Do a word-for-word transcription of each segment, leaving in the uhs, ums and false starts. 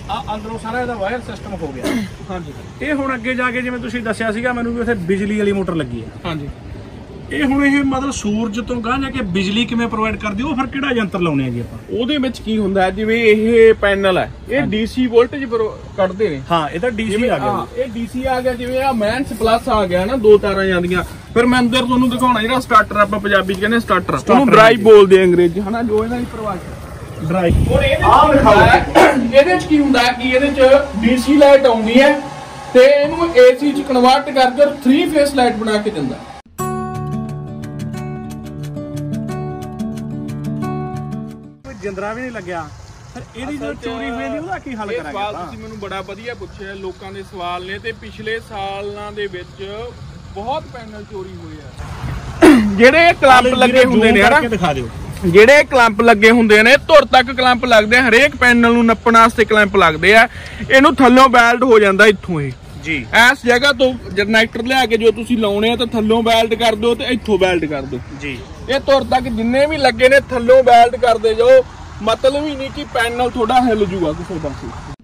ਅੰਦਰੋਂ ਸਾਰਾ ਇਹਦਾ ਵਾਇਰ ਸਿਸਟਮ ਹੋ ਗਿਆ। ਹਾਂਜੀ ਇਹ ਹੁਣ ਅੱਗੇ ਜਾ ਕੇ ਜਿਵੇਂ ਤੁਸੀਂ ਦੱਸਿਆ ਸੀਗਾ ਮੈਨੂੰ ਵੀ ਉੱਥੇ ਬਿਜਲੀ ਵਾਲੀ ਮੋਟਰ ਲੱਗੀ ਹੈ। ਹਾਂਜੀ ਇਹ ਹੁਣ ਇਹ ਮਤਲਬ ਸੂਰਜ ਤੋਂ ਗਾਂ ਜਾ ਕੇ ਬਿਜਲੀ ਕਿਵੇਂ ਪ੍ਰੋਵਾਈਡ ਕਰਦੀ ਉਹ ਫਿਰ ਕਿਹੜਾ ਯੰਤਰ ਲਾਉਣੇ ਆ ਜੀ ਆਪਾਂ? ਉਹਦੇ ਵਿੱਚ ਕੀ ਹੁੰਦਾ ਹੈ, ਜਿਵੇਂ ਇਹ ਪੈਨਲ ਹੈ ਇਹ ਡੀਸੀ ਵੋਲਟੇਜ ਕੱਢਦੇ ਨੇ। ਹਾਂ ਇਹ ਤਾਂ ਡੀਸੀ ਆ ਗਿਆ। ਇਹ ਡੀਸੀ ਆ ਗਿਆ, ਜਿਵੇਂ ਆ ਮੈਨਸ ਪਲੱਸ ਆ ਗਿਆ ਨਾ, ਦੋ ਤਾਰਾਂ ਜਾਂਦੀਆਂ। ਫਿਰ ਮੈਂ ਅੰਦਰ ਤੁਹਾਨੂੰ ਦਿਖਾਉਣਾ ਜਿਹੜਾ ਸਟਾਰਟਰ ਆਪਾਂ ਪੰਜਾਬੀ ਚ ਕਹਿੰਦੇ ਸਟਾਰਟਰ, ਉਹਨੂੰ ਡਰਾਈਵ ਬੋਲਦੇ ਆ ਅੰਗਰੇਜ਼ੀ ਹਨਾ, ਜੋ ਇਹਨਾਂ ਦੀ ਪਰਿਭਾਸ਼ਾ ਡਰਾਈਵ। ਔਰ ਇਹਦੇ ਚ ਕੀ ਹੁੰਦਾ ਹੈ ਕਿ ਇਹਦੇ ਚ ਡੀਸੀ ਲਾਈਟ ਆਉਂਦੀ ਹੈ ਤੇ ਇਹਨੂੰ ਏਸੀ ਚ ਕਨਵਰਟ ਕਰਕੇ ਥ੍ਰੀ ਫੇਸ ਲਾਈਟ ਬਣਾ ਕੇ ਦਿੰਦਾ। ਜਿੰਦਰਾ ਵੀ ਨਹੀਂ ਲੱਗਿਆ, ਫਿਰ ਇਹਦੀ ਜੋ ਚੋਰੀ ਹੋਈ ਦੀ ਉਹਦਾ ਕੀ ਹੱਲ ਕਰਾਂਗੇ? ਸਵਾਲ ਤੁਸੀਂ ਮੈਨੂੰ ਬੜਾ ਵਧੀਆ ਪੁੱਛਿਆ, ਲੋਕਾਂ ਦੇ ਸਵਾਲ ਨੇ ਤੇ ਪਿਛਲੇ ਸਾਲਾਂ ਦੇ ਵਿੱਚ ਬਹੁਤ ਪੈਨਲ ਚੋਰੀ ਹੋਏ ਆ। ਜਿਹੜੇ ਕਲੰਪ ਲੱਗੇ ਹੁੰਦੇ ਨੇ ਨਾ, ਦਿਖਾ ਦਿਓ, ਜਿਹੜੇ ਕਲੰਪ ਲੱਗੇ ਹੁੰਦੇ ਨੇ ਧੁਰ ਤੱਕ ਕਲੰਪ ਲੱਗਦੇ ਆ, ਹਰੇਕ ਪੈਨਲ ਨੂੰ ਨੱਪਣ ਵਾਸਤੇ ਕਲੰਪ ਲੱਗਦੇ ਆ। ਇਹਨੂੰ ਥੱਲੋਂ ਬੈਲਟ ਹੋ ਜਾਂਦਾ ਇੱਥੋਂ ਇਹ ਜੀ। ਇਸ ਜਗ੍ਹਾ ਤੋਂ ਜਨਰੇਟਰ ਲਿਆ ਕੇ ਜੋ ਤੁਸੀਂ ਲਾਉਣੇ ਆ ਤਾਂ ਥੱਲੋਂ ਬੈਲਟ ਕਰ ਦਿਓ ਤੇ ਇੱਥੋਂ ਬੈਲਟ ਕਰ ਦਿਓ ਜੀ। ਇਹ ਧੁਰ ਤੱਕ ਜਿੰਨੇ ਵੀ ਲੱਗੇ ਨੇ ਥੱਲੋਂ ਬੈਲਟ ਕਰਦੇ ਜਾਓ, ਮਤਲਬ ਹੀ ਨਹੀਂ ਕਿ ਪੈਨਲ ਥੋੜਾ ਹਿੱਲ ਜੂਗਾ ਕਿਸੇ ਪਾਸੇ।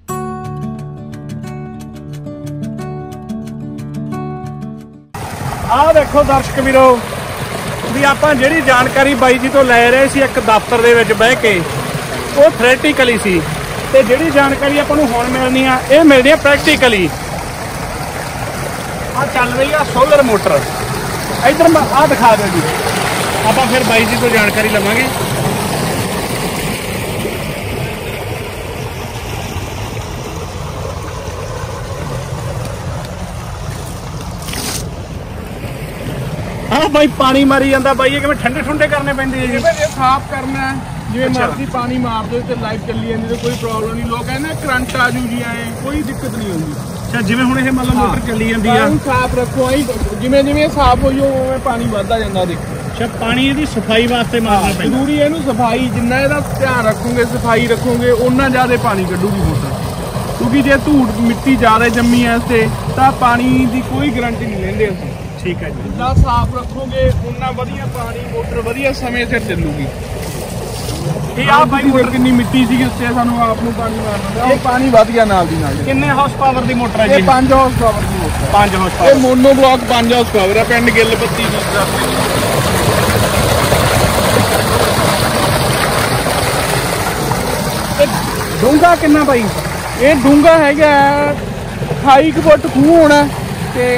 ਆਹ ਦੇਖੋ ਦਰਸ਼ਕ ਵੀਰੋ ਵੀ ਆਪਾਂ ਜਿਹੜੀ ਜਾਣਕਾਰੀ ਬਾਈ ਜੀ ਤੋਂ ਲੈ ਰਹੇ ਸੀ ਇੱਕ ਦਫ਼ਤਰ ਦੇ ਵਿੱਚ ਬਹਿ ਕੇ, ਉਹ ਥਿਓਰੈਟੀਕਲੀ ਸੀ, ਤੇ ਜਿਹੜੀ ਜਾਣਕਾਰੀ ਆਪਾਂ ਨੂੰ ਹੁਣ ਮਿਲਣੀ ਆ ਇਹ ਮਿਲਦੀ ਆ ਪ੍ਰੈਕਟੀਕਲੀ। ਆ ਚੱਲ ਰਹੀ ਆ ਸੋਲਰ ਮੋਟਰ, ਇਧਰ ਆਹ ਦਿਖਾ ਦਿਓ ਜੀ, ਆਪਾਂ ਫਿਰ ਬਾਈ ਜੀ ਤੋਂ ਜਾਣਕਾਰੀ ਲਵਾਂਗੇ। ਹਾਂ ਬਾਈ ਪਾਣੀ ਮਾਰੀ ਜਾਂਦਾ ਬਾਈ, ਇਹ ਕਿਵੇਂ ਠੰਡੇ ਠੁੰਡੇ ਕਰਨੇ ਪੈਂਦੇ ਆ ਜੀ? ਇਹ ਸਾਫ਼ ਕਰਨਾ ਜਿਵੇਂ ਮਰਜ਼ੀ ਪਾਣੀ ਮਾਰ ਦਿਓ ਤੇ ਲਾਈਟ ਚੱਲੀ ਜਾਂਦੀ ਤੇ ਕੋਈ ਪ੍ਰੋਬਲਮ ਨਹੀਂ। ਲੋਕ ਕਹਿੰਦੇ ਕਰੰਟ ਆ ਜੂ ਜੀ, ਆਏ ਕੋਈ ਦਿੱਕਤ ਨਹੀਂ ਆਉਂਦੀ। ਅੱਛਾ, ਜਿਵੇਂ ਹੁਣ ਇਹ ਮਤਲਬ ਮੋਟਰ ਚੱਲੀ ਜਾਂਦੀ ਆ, ਸਾਫ਼ ਰੱਖੋ, ਜਿਵੇਂ ਜਿਵੇਂ ਸਾਫ਼ ਹੋਈ ਉਵੇਂ ਪਾਣੀ ਵੱਧਦਾ ਜਾਂਦਾ। ਦੇਖੋ ਅੱਛਾ, ਪਾਣੀ ਇਹਦੀ ਸਫਾਈ ਵਾਸਤੇ ਮਾਰਨਾ ਪੈਂਦਾ। ਜ਼ਰੂਰੀ ਇਹਨੂੰ ਸਫਾਈ, ਜਿੰਨਾ ਇਹਦਾ ਧਿਆਨ ਰੱਖੋਗੇ ਸਫਾਈ ਰੱਖੋਗੇ ਓਨਾ ਜ਼ਿਆਦਾ ਪਾਣੀ ਕੱਢੂਗੀ ਮੋਟਰ। ਕਿਉਂਕਿ ਜੇ ਧੂੜ ਮਿੱਟੀ ਜ਼ਿਆਦਾ ਜੰਮੀ ਐ ਇੱਥੇ ਤਾਂ ਪਾਣੀ ਦੀ ਕੋਈ ਗਰੰਟੀ ਨਹੀਂ ਲੈਂਦੇ ਅਸੀਂ। ਠੀਕ ਹੈ ਜੀ, ਜਿੰਨਾ ਸਾਫ਼ ਰੱਖੋਗੇ ਉਨਾ ਵਧੀਆ ਪਾਣੀ ਮੋਟਰ ਵਧੀਆ ਸਮੇਂ ਸਿਰ ਚੱਲੂਗੀ। ਇਹ ਆ ਬਾਈ ਮੋਟਰ ਕਿੰਨੀ ਮਿੱਟੀ ਸੀਗੀ ਉੱਤੇ, ਸਾਨੂੰ ਆਪ ਨੂੰ ਪਾਣੀ ਮਾਰਨਾ ਪਿਆ, ਉਹ ਪਾਣੀ ਵੱਧ ਗਿਆ ਨਾਲ ਦੀ ਨਾਲ। ਕਿੰਨੇ ਹਾਰਸ ਪਾਵਰ ਦੀ ਮੋਟਰ ਹੈ ਜੀ? ਇਹ ਪੰਜ ਹਾਰਸ ਪਾਵਰ ਦੀ ਮੋਟਰ। ਪੰਜ ਹਾਰਸ ਇਹ ਪਾਵਰ, ਮੋਨੋ ਬਲੌਕ ਪੰਜ ਹਾਰਸ ਪਾਵਰ ਹੈ, ਪਿੰਡ ਗਿੱਲ ਬੱਤੀ ਦੀ। ਡੂੰਘਾ ਕਿੰਨਾ ਬਾਈ? ਇਹ ਡੂੰਘਾ ਹੈਗਾ ਅਠਾਈ ਕੁ ਫੁੱਟ ਖੂਹ ਹੋਣਾ ਤੇ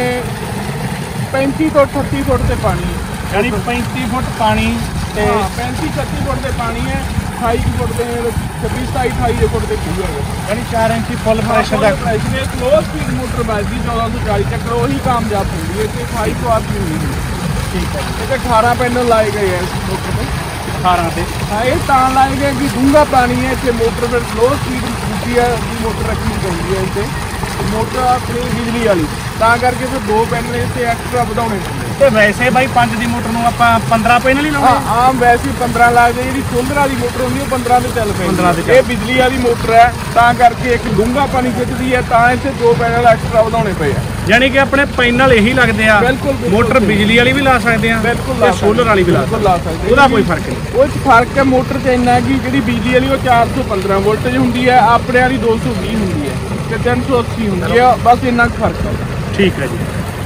ਪੈਂਤੀ ਤੋਂ ਅਠੱਤੀ ਫੁੱਟ ਤੇ ਪਾਣੀ, ਯਾਨੀ ਪੈਂਤੀ ਫੁੱਟ ਪਾਣੀ ਤੇ ਪੈਂਤੀ ਛੱਤੀ ਫੁੱਟ ਤੇ ਪਾਣੀ ਹੈ। ਅਠਾਈ ਕੁ ਫੁੱਟ ਦੇ ਛੱਬੀ ਸਤਾਈ ਅਠਾਈ ਫੁੱਟ ਦੇ ਖੂਹ ਹੈਗਾ, ਯਾਨੀ ਚਾਰ ਇੰਚੀ ਫੁੱਲ ਪ੍ਰੈਸ਼ਰ ਦਾ। ਪ੍ਰੈਸ਼ਰ ਸਲੋ ਸਪੀਡ ਮੋਟਰ ਵੱਜਦੀ ਚੌਦਾਂ ਸੌ ਚਾਲੀ ਚੱਕਰ, ਉਹੀ ਕਾਮਯਾਬ ਹੁੰਦੀ ਹੈ ਤੇ ਅਠਾਈ ਤੋਂ ਅੱਠ ਨਹੀਂ ਹੁੰਦੀ। ਠੀਕ ਹੈ, ਇਹ ਅਠਾਰਾਂ ਪੈਨਲ ਲਾਏ ਗਏ ਹੈ ਇਸ ਮੋਟਰ ਤੇ। ਅਠਾਰਾਂ ਤੇ ਹਾਂ, ਇਹ ਤਾਂ ਲਾਏ ਗਏ ਕਿ ਡੂੰਘਾ ਪਾਣੀ ਹੈ ਇੱਥੇ, ਮੋਟਰ ਫਿਰ ਸਲੋ ਸਪੀਡ ਹੁੰਦੀ ਹੈ, ਮੋਟਰ ਰੱਖਣੀ ਚਾਹੀਦੀ ਹੈ ਇੱਥੇ। ਮੋਟਰ ਆਪਣੀ ਬਿਜਲੀ ਵਾਲੀ, ਤਾਂ ਕਰਕੇ ਫਿਰ ਦੋ ਪੈਨਲ ਇੱਥੇ ਐਕਸਟਰਾ ਵਧਾਉਣੇ ਪੈਂਦੇ। ਤੇ ਵੈਸੇ ਬਾਈ ਪੰਜ ਦੀ ਮੋਟਰ ਨੂੰ ਆਪਾਂ ਪੰਦਰਾਂ ਪੈਨਲ ਹੀ ਲਾਉਂਦੇ? ਹਾਂ, ਆਮ ਵੈਸੇ ਪੰਦਰਾਂ ਲੱਗਦੇ, ਜਿਹੜੀ ਸੋਲਰ ਵਾਲੀ ਮੋਟਰ ਹੁੰਦੀ ਉਹ ਪੰਦਰਾਂ ਤੇ ਚੱਲ ਪੰਦਰਾਂ ਤੇ ਪੈਂਦੀ। ਇਹ ਬਿਜਲੀ ਵਾਲੀ ਮੋਟਰ ਹੈ ਤਾਂ ਕਰਕੇ ਇੱਕ ਡੂੰਘਾ ਪਾਣੀ ਖਿੱਚਦੀ ਹੈ, ਤਾਂ ਇੱਥੇ ਦੋ ਪੈਨਲ ਐਕਸਟਰਾ ਵਧਾਉਣੇ ਪਏ ਆ। ਯਾਨੀ ਕਿ ਆਪਣੇ ਪੈਨਲ ਇਹੀ ਲੱਗਦੇ ਆ। ਬਿਲਕੁਲ, ਮੋਟਰ ਬਿਜਲੀ ਵਾਲੀ ਵੀ ਲਾ ਸਕਦੇ ਆ, ਬਿਲਕੁਲ ਸੋਲਰ ਵਾਲੀ ਵੀ ਲਾ ਸਕਦੇ, ਉਹਦਾ ਕੋਈ ਫਰਕ ਨਹੀਂ। ਉਹ ਚ ਫਰਕ ਹੈ ਮੋਟਰ 'ਚ ਇੰਨਾ ਕਿ ਜਿਹੜੀ ਬਿਜਲੀ ਵਾਲੀ ਉਹ ਚਾਰ ਸੌ ਪੰਦਰਾਂ ਵੋਲਟੇਜ ਹੁੰਦੀ ਹੈ, ਆਪਣੇ ਵਾਲੀ ਦੋ ਸੌ ਵੀਹ ਹੁੰਦੀ ਹੈ ਤੇ ਤਿੰਨ ਸੌ ਅੱਸੀ ਹੁੰਦੀ ਹੈ, ਬਸ ਇੰਨਾ ਕੁ ਫਰਕ ਹੈ। ਠੀਕ ਹੈ ਜੀ।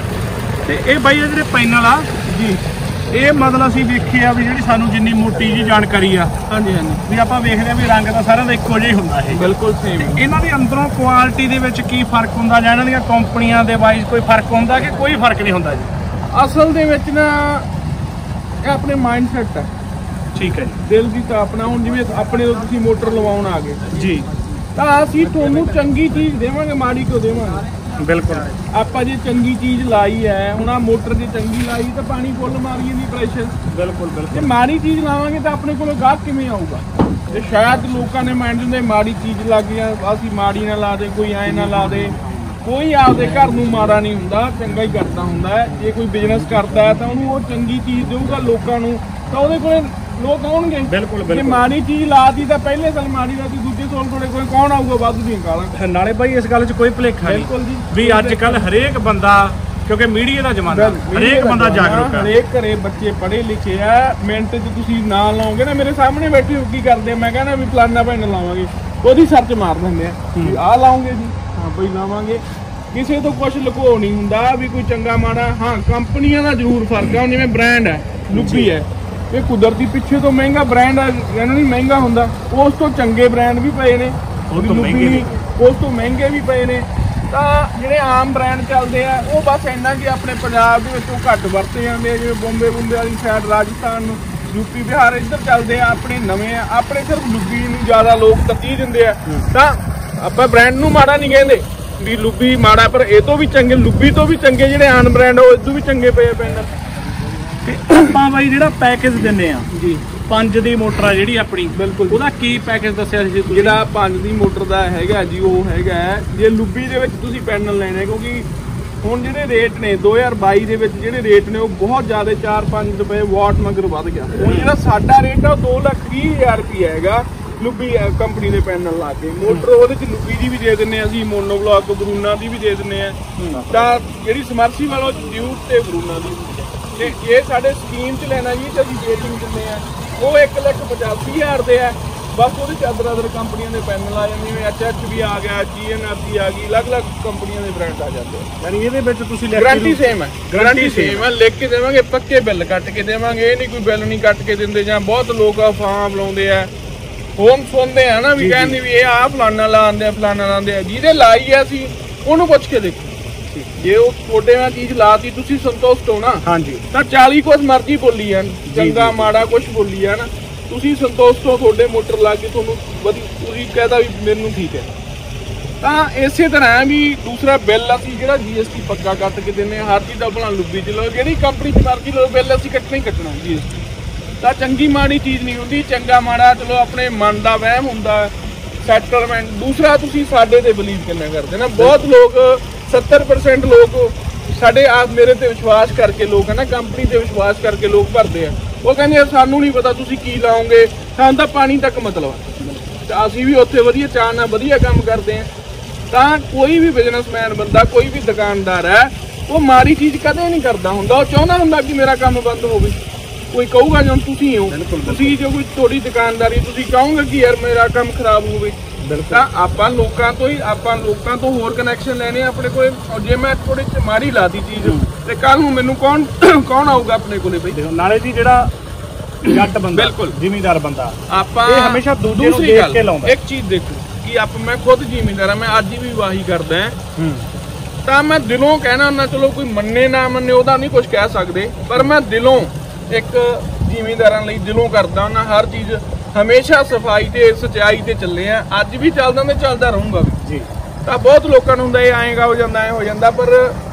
ਤੇ ਇਹ ਬਾਈ ਇਹ ਜਿਹੜੇ ਪੈਨਲ ਆ ਜੀ, ਇਹ ਮਤਲਬ ਅਸੀਂ ਵੇਖਿਆ ਵੀ ਜਿਹੜੀ ਸਾਨੂੰ ਜਿੰਨੀ ਮੋਟੀ ਜੀ ਜਾਣਕਾਰੀ ਆ, ਹਾਂਜੀ ਹਾਂਜੀ, ਵੀ ਆਪਾਂ ਵੇਖਦੇ ਆ ਵੀ ਰੰਗ ਤਾਂ ਸਾਰਿਆਂ ਦਾ ਇੱਕੋ ਜਿਹਾ ਹੀ ਹੁੰਦਾ ਇਹ। ਬਿਲਕੁਲ ਸੇਮ। ਇਹਨਾਂ ਦੀ ਅੰਦਰੋਂ ਕੁਆਲਿਟੀ ਦੇ ਵਿੱਚ ਕੀ ਫਰਕ ਹੁੰਦਾ ਜਾਂ ਇਹਨਾਂ ਦੀਆਂ ਕੰਪਨੀਆਂ ਦੇ ਵਾਈਜ਼ ਕੋਈ ਫਰਕ ਹੁੰਦਾ ਕਿ ਕੋਈ ਫਰਕ ਨਹੀਂ ਹੁੰਦਾ ਜੀ? ਅਸਲ ਦੇ ਵਿੱਚ ਨਾ ਇਹ ਆਪਣੇ ਮਾਈਂਡ ਸੈਟ ਹੈ। ਠੀਕ ਹੈ ਜੀ, ਦਿਲ ਦੀ ਤਾਪਨਾ। ਹੁਣ ਜਿਵੇਂ ਆਪਣੇ ਤੋਂ ਤੁਸੀਂ ਮੋਟਰ ਲਵਾਉਣ ਆ ਗਏ ਜੀ, ਤਾਂ ਅਸੀਂ ਤੁਹਾਨੂੰ ਚੰਗੀ ਚੀਜ਼ ਦੇਵਾਂਗੇ, ਮਾੜੀ ਕਿਉਂ ਦੇਵਾਂਗੇ? ਬਿਲਕੁਲ। ਆਪਾਂ ਜੇ ਚੰਗੀ ਚੀਜ਼ ਲਾਈ ਹੈ, ਹੁਣ ਆ ਮੋਟਰ ਜੇ ਚੰਗੀ ਲਾਈ ਤਾਂ ਪਾਣੀ ਫੁੱਲ ਮਾਰੀ ਜਾਂਦੀ ਪ੍ਰੈਸ਼ਰ। ਬਿਲਕੁਲ ਬਿਲਕੁਲ। ਜੇ ਮਾੜੀ ਚੀਜ਼ ਲਾਵਾਂਗੇ ਤਾਂ ਆਪਣੇ ਕੋਲੋਂ ਗਾਹਕ ਕਿਵੇਂ ਆਊਗਾ? ਤੇ ਸ਼ਾਇਦ ਲੋਕਾਂ ਨੇ ਮਾਈਂਡ ਹੁੰਦੇ ਮਾੜੀ ਚੀਜ਼ ਲੱਗ ਗਿਆ, ਅਸੀਂ ਮਾੜੀ ਨਾ ਲਾ ਦੇ, ਕੋਈ ਐ ਨਾ ਲਾ ਦੇ। ਕੋਈ ਆਪਦੇ ਘਰ ਨੂੰ ਮਾੜਾ ਨਹੀਂ ਹੁੰਦਾ, ਚੰਗਾ ਹੀ ਕਰਦਾ ਹੁੰਦਾ ਹੈ। ਜੇ ਕੋਈ ਬਿਜ਼ਨਸ ਕਰਦਾ ਹੈ ਤਾਂ ਉਹਨੂੰ ਉਹ ਚੰਗੀ ਚੀਜ਼ ਦੇਊਗਾ ਲੋਕਾਂ ਨੂੰ, ਤਾਂ ਉਹਦੇ ਕੋਲੇ ਲੋਕ ਆਉਣਗੇ। ਬਿਲਕੁਲ ਜੇ ਮਾੜੀ ਚੀਜ਼ ਲਾਤੀ ਤਾਂ ਪਹਿਲੇ ਸਾਲ ਮਾੜੀ ਲਾਤੀ, ਦੂਜੇ ਸਾਲ ਤੁਹਾਡੇ ਕੋਲ ਕੌਣ ਆਊਗਾ? ਵਾਧੂ ਦੀਆਂ ਗਾਲਾਂ। ਨਾਲੇ ਬਾਈ ਇਸ ਗੱਲ 'ਚ ਕੋਈ ਭੁਲੇਖਾ ਨਹੀਂ। ਬਿਲਕੁਲ ਜੀ, ਵੀ ਅੱਜ ਕੱਲ ਹਰੇਕ ਬੰਦਾ, ਕਿਉਂਕਿ ਮੀਡੀਆ ਦਾ ਜ਼ਮਾਨਾ, ਹਰੇਕ ਬੰਦਾ ਜਾਗਰੂਕ ਹੈ। ਹਰੇਕ ਘਰੇ ਬੱਚੇ ਪੜ੍ਹੇ ਲਿਖੇ ਆ। ਮਿੰਟ 'ਚ ਤੁਸੀਂ ਨਾਂ ਲਾਓਗੇ ਨਾ, ਮੇਰੇ ਸਾਹਮਣੇ ਬੈਠੇ ਹੋ ਕੀ ਕਰਦੇ, ਮੈਂ ਕਹਿੰਦਾ ਵੀ ਫਲਾਨਾ ਭੈਣ ਲਾਵਾਂਗੇ, ਉਹਦੀ ਸਰਚ ਮਾਰ ਦਿੰਦੇ ਆ ਵੀ ਆਹ ਲਾਉਂਗੇ ਜੀ, ਹਾਂ ਬਈ ਲਾਵਾਂਗੇ। ਕਿਸੇ ਤੋਂ ਕੁਝ ਲੁਕੋ ਨਹੀਂ ਹੁੰਦਾ ਵੀ ਕੋਈ ਚੰਗਾ ਮਾੜਾ। ਹਾਂ ਕੰਪਨੀਆਂ ਦਾ ਜ਼ਰੂਰ ਫਰਕ ਆ, ਜਿਵੇਂ ਬ੍ਰਾਂਡ ਹੈ ਲੁੱਬੀ ਹੈ, ਇਹ ਕੁਦਰਤੀ ਪਿੱਛੇ ਤੋਂ ਮਹਿੰਗਾ ਬ੍ਰਾਂਡ ਹੈ, ਇਹਨਾਂ ਨਹੀਂ ਮਹਿੰਗਾ ਹੁੰਦਾ, ਉਸ ਤੋਂ ਚੰਗੇ ਬ੍ਰਾਂਡ ਵੀ ਪਏ ਨੇ, ਉਹ ਤੋਂ ਮਹਿੰਗੇ ਵੀ ਉਸ ਤੋਂ ਮਹਿੰਗੇ ਵੀ ਪਏ ਨੇ। ਤਾਂ ਜਿਹੜੇ ਆਮ ਬ੍ਰਾਂਡ ਚੱਲਦੇ ਆ ਉਹ ਬਸ ਇੰਨਾ ਕਿ ਆਪਣੇ ਪੰਜਾਬ ਦੇ ਵਿੱਚ ਉਹ ਘੱਟ ਵਰਤੇ ਜਾਂਦੇ ਆ, ਜਿਵੇਂ ਬੰਬੇ ਬੰਬੇ ਵਾਲੀ ਸਾਈਡ, ਰਾਜਸਥਾਨ ਨੂੰ, ਯੂਪੀ ਬਿਹਾਰ ਇੱਧਰ ਚੱਲਦੇ ਆ, ਆਪਣੇ ਨਵੇਂ ਆ। ਆਪਣੇ ਸਿਰਫ ਲੁੱਬੀ ਨੂੰ ਜ਼ਿਆਦਾ ਲੋਕ ਤਰਜੀਹ ਦਿੰਦੇ ਆ। ਤਾਂ ਆਪਾਂ ਬ੍ਰਾਂਡ ਨੂੰ ਮਾੜਾ ਨਹੀਂ ਕਹਿੰਦੇ ਵੀ ਲੁੱਬੀ ਮਾੜਾ, ਪਰ ਇਹ ਤੋਂ ਵੀ ਚੰਗੇ, ਲੁੱਬੀ ਤੋਂ ਵੀ ਚੰਗੇ ਜਿਹੜੇ ਆਨ ਬ੍ਰਾਂਡ ਉਹ ਇਦੋਂ ਵੀ ਚੰਗੇ ਪਏ ਪੈਂਦਾ। ਆਪਾਂ ਬਾਈ ਜਿਹੜਾ ਪੈਕੇਜ ਦਿੰਦੇ ਆ ਜੀ ਪੰਜ ਦੀ ਮੋਟਰ ਆ ਜਿਹੜੀ ਆਪਣੀ, ਬਿਲਕੁਲ ਉਹਦਾ ਕੀ ਪੈਕੇਜ ਦੱਸਿਆ ਸੀ ਤੁਸੀਂ? ਜਿਹੜਾ ਪੰਜ ਦੀ ਮੋਟਰ ਦਾ ਹੈਗਾ ਜੀ ਉਹ ਹੈਗਾ ਜੇ ਲੁੱਬੀ ਦੇ ਵਿੱਚ ਤੁਸੀਂ ਪੈਨਲ ਲੈਣੇ, ਕਿਉਂਕਿ ਹੁਣ ਜਿਹੜੇ ਰੇਟ ਨੇ ਦੋ ਹਜ਼ਾਰ ਬਾਈ ਦੇ ਵਿੱਚ ਜਿਹੜੇ ਰੇਟ ਨੇ ਉਹ ਬਹੁਤ ਜ਼ਿਆਦਾ ਚਾਰ ਪੰਜ ਰੁਪਏ ਵਾਟ ਮਗਰ ਵੱਧ ਗਿਆ। ਹੁਣ ਜਿਹੜਾ ਸਾਡਾ ਰੇਟ ਆ ਦੋ ਲੱਖ ਵੀਹ ਹਜ਼ਾਰ ਰੁਪਏ ਹੈਗਾ ਲੁੱਬੀ ਕੰਪਨੀ ਦੇ ਪੈਨਲ ਲਾ ਕੇ। ਮੋਟਰ ਉਹਦੇ ਚ ਲੁੱਬੀ ਦੀ ਵੀ ਦੇ ਦਿੰਦੇ ਆ ਅਸੀਂ, ਮੋਨੋਬਲੌਕ ਬਰੂਨਾ ਦੀ ਵੀ ਦੇ ਦਿੰਦੇ ਆ, ਤਾਂ ਜਿਹੜੀ ਸਮਰਸੀਬਲ ਉਹ ਡਿਊਟ ਤੇ ਬਰੂਨਾ ਦੀ। ਤੇ ਇਹ ਸਾਡੇ ਸਕੀਮ ਚ ਲੈਣਾ ਜੀ ਤੇ ਅਸੀਂ ਰੇਟਿੰਗ ਦਿੰਦੇ ਆ, ਉਹ ਇੱਕ ਲੱਖ ਪਚਾਸੀ ਹਜ਼ਾਰ ਦੇ ਆ। ਬਸ ਉਹਦੇ ਚ ਅਦਰ ਅਦਰ ਕੰਪਨੀਆਂ ਦੇ ਪੈਨਲ ਆ ਜਾਂਦੇ, ਜਿਵੇਂ ਐਚ ਐਚ ਵੀ ਆ ਗਿਆ, ਜੀ ਐਨ ਆਰ ਸੀ ਆ ਗਈ, ਅਲੱਗ-ਅਲੱਗ ਕੰਪਨੀਆਂ ਦੇ ਬ੍ਰਾਂਡ ਆ ਜਾਂਦੇ ਆ। ਯਾਨੀ ਇਹਦੇ ਵਿੱਚ ਤੁਸੀਂ ਗਾਰੰਟੀ ਸੇਮ ਹੈ, ਗਾਰੰਟੀ ਸੇਮ ਹੈ, ਲਿਖ ਕੇ ਦੇਵਾਂਗੇ, ਪੱਕੇ ਬਿੱਲ ਕੱਟ ਕੇ ਦੇਵਾਂਗੇ। ਇਹ ਨਹੀਂ ਕੋਈ ਬਿੱਲ ਨਹੀਂ ਕੱਟ ਕੇ ਦਿੰਦੇ, ਜਾਂ ਬਹੁਤ ਲੋਕ ਅਫਵਾਹ ਲਾਉਂਦੇ ਆ, ਹੋਮ ਸੁਣਦੇ ਆ ਨਾ ਵੀ ਕਹਿੰਦੇ ਵੀ ਇਹ ਆਹ ਫਲਾਨਾ ਲਾਉਂਦੇ ਆ ਫਲਾਨਾ ਲਾਉਂਦੇ ਆ। ਜਿਹਦੇ ਲਾਈ ਆ ਅਸੀਂ ਉਹਨੂੰ ਪੁੱਛ ਕੇ ਦੇਖੋ, ਜੇ ਉਹ ਤੁਹਾਡੇ ਨਾਲ ਚੀਜ਼ ਲਾਤੀ ਤੁਸੀਂ ਸੰਤੁਸ਼ਟ ਹੋ ਨਾ, ਹਾਂਜੀ, ਤਾਂ ਚਾਲੀ ਕੁਛ ਮਰਜ਼ੀ ਬੋਲੀ ਜਾਣ, ਚੰਗਾ ਮਾੜਾ ਕੁਛ ਬੋਲੀ ਜਾਣ, ਤੁਸੀਂ ਸੰਤੁਸ਼ਟ ਹੋ, ਤੁਹਾਡੇ ਮੋਟਰ ਲਾ ਕੇ ਤੁਹਾਨੂੰ ਵਧੀਆ, ਤੁਸੀਂ ਕਹਿਦਾ ਵੀ ਮੈਨੂੰ ਠੀਕ ਹੈ। ਤਾਂ ਇਸੇ ਤਰ੍ਹਾਂ ਵੀ ਦੂਸਰਾ ਬਿੱਲ ਅਸੀਂ ਜਿਹੜਾ ਜੀ ਐਸ ਟੀ ਪੱਕਾ ਕੱਟ ਕੇ ਦਿੰਦੇ ਹਾਂ, ਹਰ ਚੀਜ਼ ਦਾ ਭਲਾ ਲੁੱਬੀ ਚ ਲਓ, ਜਿਹੜੀ ਕੰਪਨੀ ਚ ਮਰਜ਼ੀ ਲਓ, ਬਿੱਲ ਅਸੀਂ ਕੱਟਣਾ ਹੀ ਕੱਟਣਾ ਜੀ ਐਸ ਟੀ। ਤਾਂ ਚੰਗੀ ਮਾੜੀ ਚੀਜ਼ ਨਹੀਂ ਹੁੰਦੀ, ਚੰਗਾ ਮਾੜਾ ਚਲੋ ਆਪਣੇ ਮਨ ਦਾ ਵਹਿਮ ਹੁੰਦਾ, ਸੈਟਲਮੈਂਟ। ਦੂਸਰਾ ਤੁਸੀਂ ਸਾਡੇ ਤੇ ਬਲੀਵ ਕਿੰਨਾ ਕਰਦੇ ਨਾ, ਬਹੁਤ ਲੋਕ ਸੱਤਰ ਪਰਸੈਂਟ ਲੋਕ ਸਾਡੇ ਆਪ ਮੇਰੇ ਤੇ ਵਿਸ਼ਵਾਸ ਕਰਕੇ ਲੋਕ ਹੈ ਨਾ, ਕੰਪਨੀ ਤੇ ਵਿਸ਼ਵਾਸ ਕਰਕੇ ਲੋਕ ਭਰਦੇ ਆ। ਉਹ ਕਹਿੰਦੇ ਸਾਨੂੰ ਨਹੀਂ ਪਤਾ ਤੁਸੀਂ ਕੀ ਲਾਓਗੇ, ਸਾਨੂੰ ਤਾਂ ਪਾਣੀ ਤੱਕ ਮਤਲਬ। ਤਾਂ ਅਸੀਂ ਵੀ ਉੱਥੇ ਵਧੀਆ ਚਾਅ ਨਾਲ ਵਧੀਆ ਕੰਮ ਕਰਦੇ ਆ। ਤਾਂ ਕੋਈ ਵੀ ਬਿਜ਼ਨਸਮੈਨ ਬੰਦਾ, ਕੋਈ ਵੀ ਦੁਕਾਨਦਾਰ ਹੈ, ਉਹ ਮਾੜੀ ਚੀਜ਼ ਕਦੇ ਨਹੀਂ ਕਰਦਾ ਹੁੰਦਾ, ਉਹ ਚਾਹੁੰਦਾ ਹੁੰਦਾ ਕਿ ਮੇਰਾ ਕੰਮ ਬੰਦ ਹੋਵੇ। ਕੋਈ ਕਹੂਗਾ ਜਦੋਂ ਤੁਸੀਂ ਹੋ, ਤੁਸੀਂ ਜੋ ਕੋਈ ਤੁਹਾਡੀ ਦੁਕਾਨਦਾਰੀ, ਤੁਸੀਂ ਕਹੋਗੇ ਕਿ ਯਾਰ ਮੇਰਾ ਕੰਮ ਖਰਾਬ ਹੋਵੇ। ਤਾਂ ਆਪਾਂ ਲੋਕਾਂ ਤੋਂ ਹੀ ਆਪਾਂ ਲੋਕਾਂ ਤੋਂ ਹੋਰ ਕਨੈਕਸ਼ਨ ਲੈਣੇ ਆਪਣੇ ਕੋਲੇ। ਜੇ ਮੈਂ ਥੋੜੀ ਜਿਹੀ ਮਾੜੀ ਲਾਦੀ ਚੀਜ਼ ਤੇ ਕੱਲ ਨੂੰ ਮੈਨੂੰ ਕੌਣ ਕੌਣ ਆਊਗਾ ਆਪਣੇ ਕੋਲੇ ਬਈ? ਨਾਲੇ ਜੀ ਜਿਹੜਾ ਜੱਟ ਬੰਦਾ, ਬਿਲਕੁਲ ਜ਼ਿਮੀਂਦਾਰ ਬੰਦਾ, ਆਪਾਂ ਇਹ ਹਮੇਸ਼ਾ ਦੂਜੇ ਨੂੰ ਦੇਖ ਕੇ ਲਾਉਂਦਾ। ਇੱਕ ਚੀਜ਼ ਦੇਖੋ ਕਿ ਆਪ ਮੈਂ ਖੁਦ ਜ਼ਿਮੀਂਦਾਰ ਆ, ਮੈਂ ਅੱਜ ਵੀ ਵਾਹੀ ਕਰਦਾ ਹਾਂ, ਤਾਂ ਮੈਂ ਦਿਲੋਂ ਕਹਿਣਾ ਹੁੰਦਾ, ਚਲੋ ਕੋਈ ਮੰਨੇ ਨਾ ਮੰਨੇ ਉਹਦਾ ਨਹੀਂ ਕੁਝ ਕਹਿ ਸਕਦੇ, ਪਰ ਮੈਂ ਦਿਲੋਂ ਇੱਕ ਜ਼ਿਮੀਂਦਾਰਾਂ ਲਈ ਦਿਲੋਂ ਕਰਦਾ ਹੁੰਦਾ ਹਰ ਚੀਜ਼। ਹਮੇਸ਼ਾ ਸਫਾਈ ਤੇ ਸੱਚਾਈ ਤੇ ਚੱਲੇ ਆ, ਅੱਜ ਵੀ ਚੱਲਦਾ ਤੇ ਚੱਲਦਾ ਰਹੂੰਗਾ ਜੀ। ਤਾਂ ਬਹੁਤ ਲੋਕਾਂ ਨੂੰ ਹੁੰਦਾ ਇਹ ਆਏਗਾ ਹੋ ਜਾਂਦਾ, ਐ ਹੋ ਜਾਂਦਾ, ਪਰ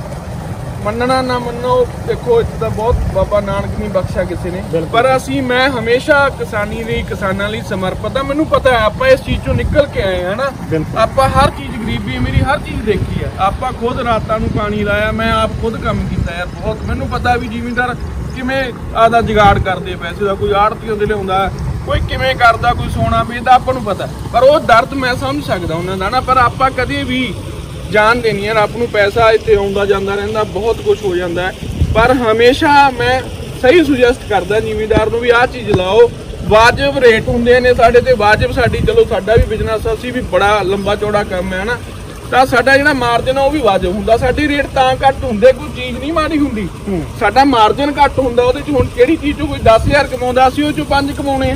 ਮੰਨਣਾ ਨਾ ਮੰਨੋ, ਦੇਖੋ ਇੱਥੇ ਤਾਂ ਬਹੁਤ ਬਾਬਾ ਨਾਨਕ ਨਹੀਂ ਬਖਸ਼ਿਆ ਕਿਸੇ ਨੇ, ਪਰ ਅਸੀਂ ਮੈਂ ਹਮੇਸ਼ਾ ਕਿਸਾਨੀ ਲਈ, ਕਿਸਾਨਾਂ ਲਈ ਸਮਰਪਿਤ ਆ। ਮੈਨੂੰ ਪਤਾ ਹੈ ਆਪਾਂ ਇਸ ਚੀਜ਼ ਚੋਂ ਨਿਕਲ ਕੇ ਆਏ ਹਾਂ ਨਾ, ਆਪਾਂ ਹਰ ਚੀਜ਼, ਗਰੀਬੀ ਮੇਰੀ ਹਰ ਚੀਜ਼ ਦੇਖੀ ਹੈ, ਆਪਾਂ ਖੁਦ ਰਾਤਾਂ ਨੂੰ ਪਾਣੀ ਲਾਇਆ, ਮੈਂ ਆਪ ਖੁਦ ਕੰਮ ਕੀਤਾ ਯਾਰ ਬਹੁਤ। ਮੈਨੂੰ ਪਤਾ ਵੀ ਜ਼ਿਮੀਂਦਾਰ ਕਿਵੇਂ ਆਦਾ ਜੁਗਾੜ ਕਰਦੇ ਪੈਸੇ ਦਾ, ਕੋਈ ਆੜਤੀਆਂ ਦੇ ਲਿਆਉਂਦਾ, ਕੋਈ ਕਿਵੇਂ ਕਰਦਾ, ਕੋਈ ਸੋਨਾ ਵੇਚਦਾ, ਆਪਾਂ ਨੂੰ ਪਤਾ। ਪਰ ਉਹ ਦਰਦ ਮੈਂ ਸਮਝ ਸਕਦਾ ਉਹਨਾਂ ਦਾ ਨਾ, ਪਰ ਆਪਾਂ ਕਦੇ ਵੀ ਜਾਣ ਦੇਣੀ ਯਾਰ, ਆਪ ਨੂੰ ਪੈਸਾ ਇੱਥੇ ਆਉਂਦਾ ਜਾਂਦਾ ਰਹਿੰਦਾ, ਬਹੁਤ ਕੁਝ ਹੋ ਜਾਂਦਾ ਹੈ, ਪਰ ਹਮੇਸ਼ਾ ਮੈਂ ਸਹੀ ਸੁਜੈਸਟ ਕਰਦਾ ਜ਼ਿਮੀਂਦਾਰ ਨੂੰ ਵੀ ਆਹ ਚੀਜ਼ ਲਾਓ। ਵਾਜਬ ਰੇਟ ਹੁੰਦੇ ਨੇ ਸਾਡੇ ਤੇ, ਵਾਜਬ ਸਾਡੀ, ਚਲੋ ਸਾਡਾ ਵੀ ਬਿਜ਼ਨਸ, ਅਸੀਂ ਵੀ ਬੜਾ ਲੰਬਾ ਚੌੜਾ ਕੰਮ ਹੈ ਨਾ, ਤਾਂ ਸਾਡਾ ਜਿਹੜਾ ਮਾਰਜਨ ਆ ਉਹ ਵੀ ਵਾਜਬ ਹੁੰਦਾ। ਸਾਡੀ ਰੇਟ ਤਾਂ ਘੱਟ ਹੁੰਦੇ, ਕੋਈ ਚੀਜ਼ ਨਹੀਂ ਮਾੜੀ ਹੁੰਦੀ, ਸਾਡਾ ਮਾਰਜਨ ਘੱਟ ਹੁੰਦਾ ਉਹਦੇ ਚ। ਹੁਣ ਕਿਹੜੀ ਚੀਜ਼ ਚੋਂ ਕੋਈ ਦਸ ਹਜ਼ਾਰ ਕਮਾਉਂਦਾ, ਅਸੀਂ ਉਹ ਚੋਂ ਪੰਜ ਕਮਾਉਣੇ ਆ।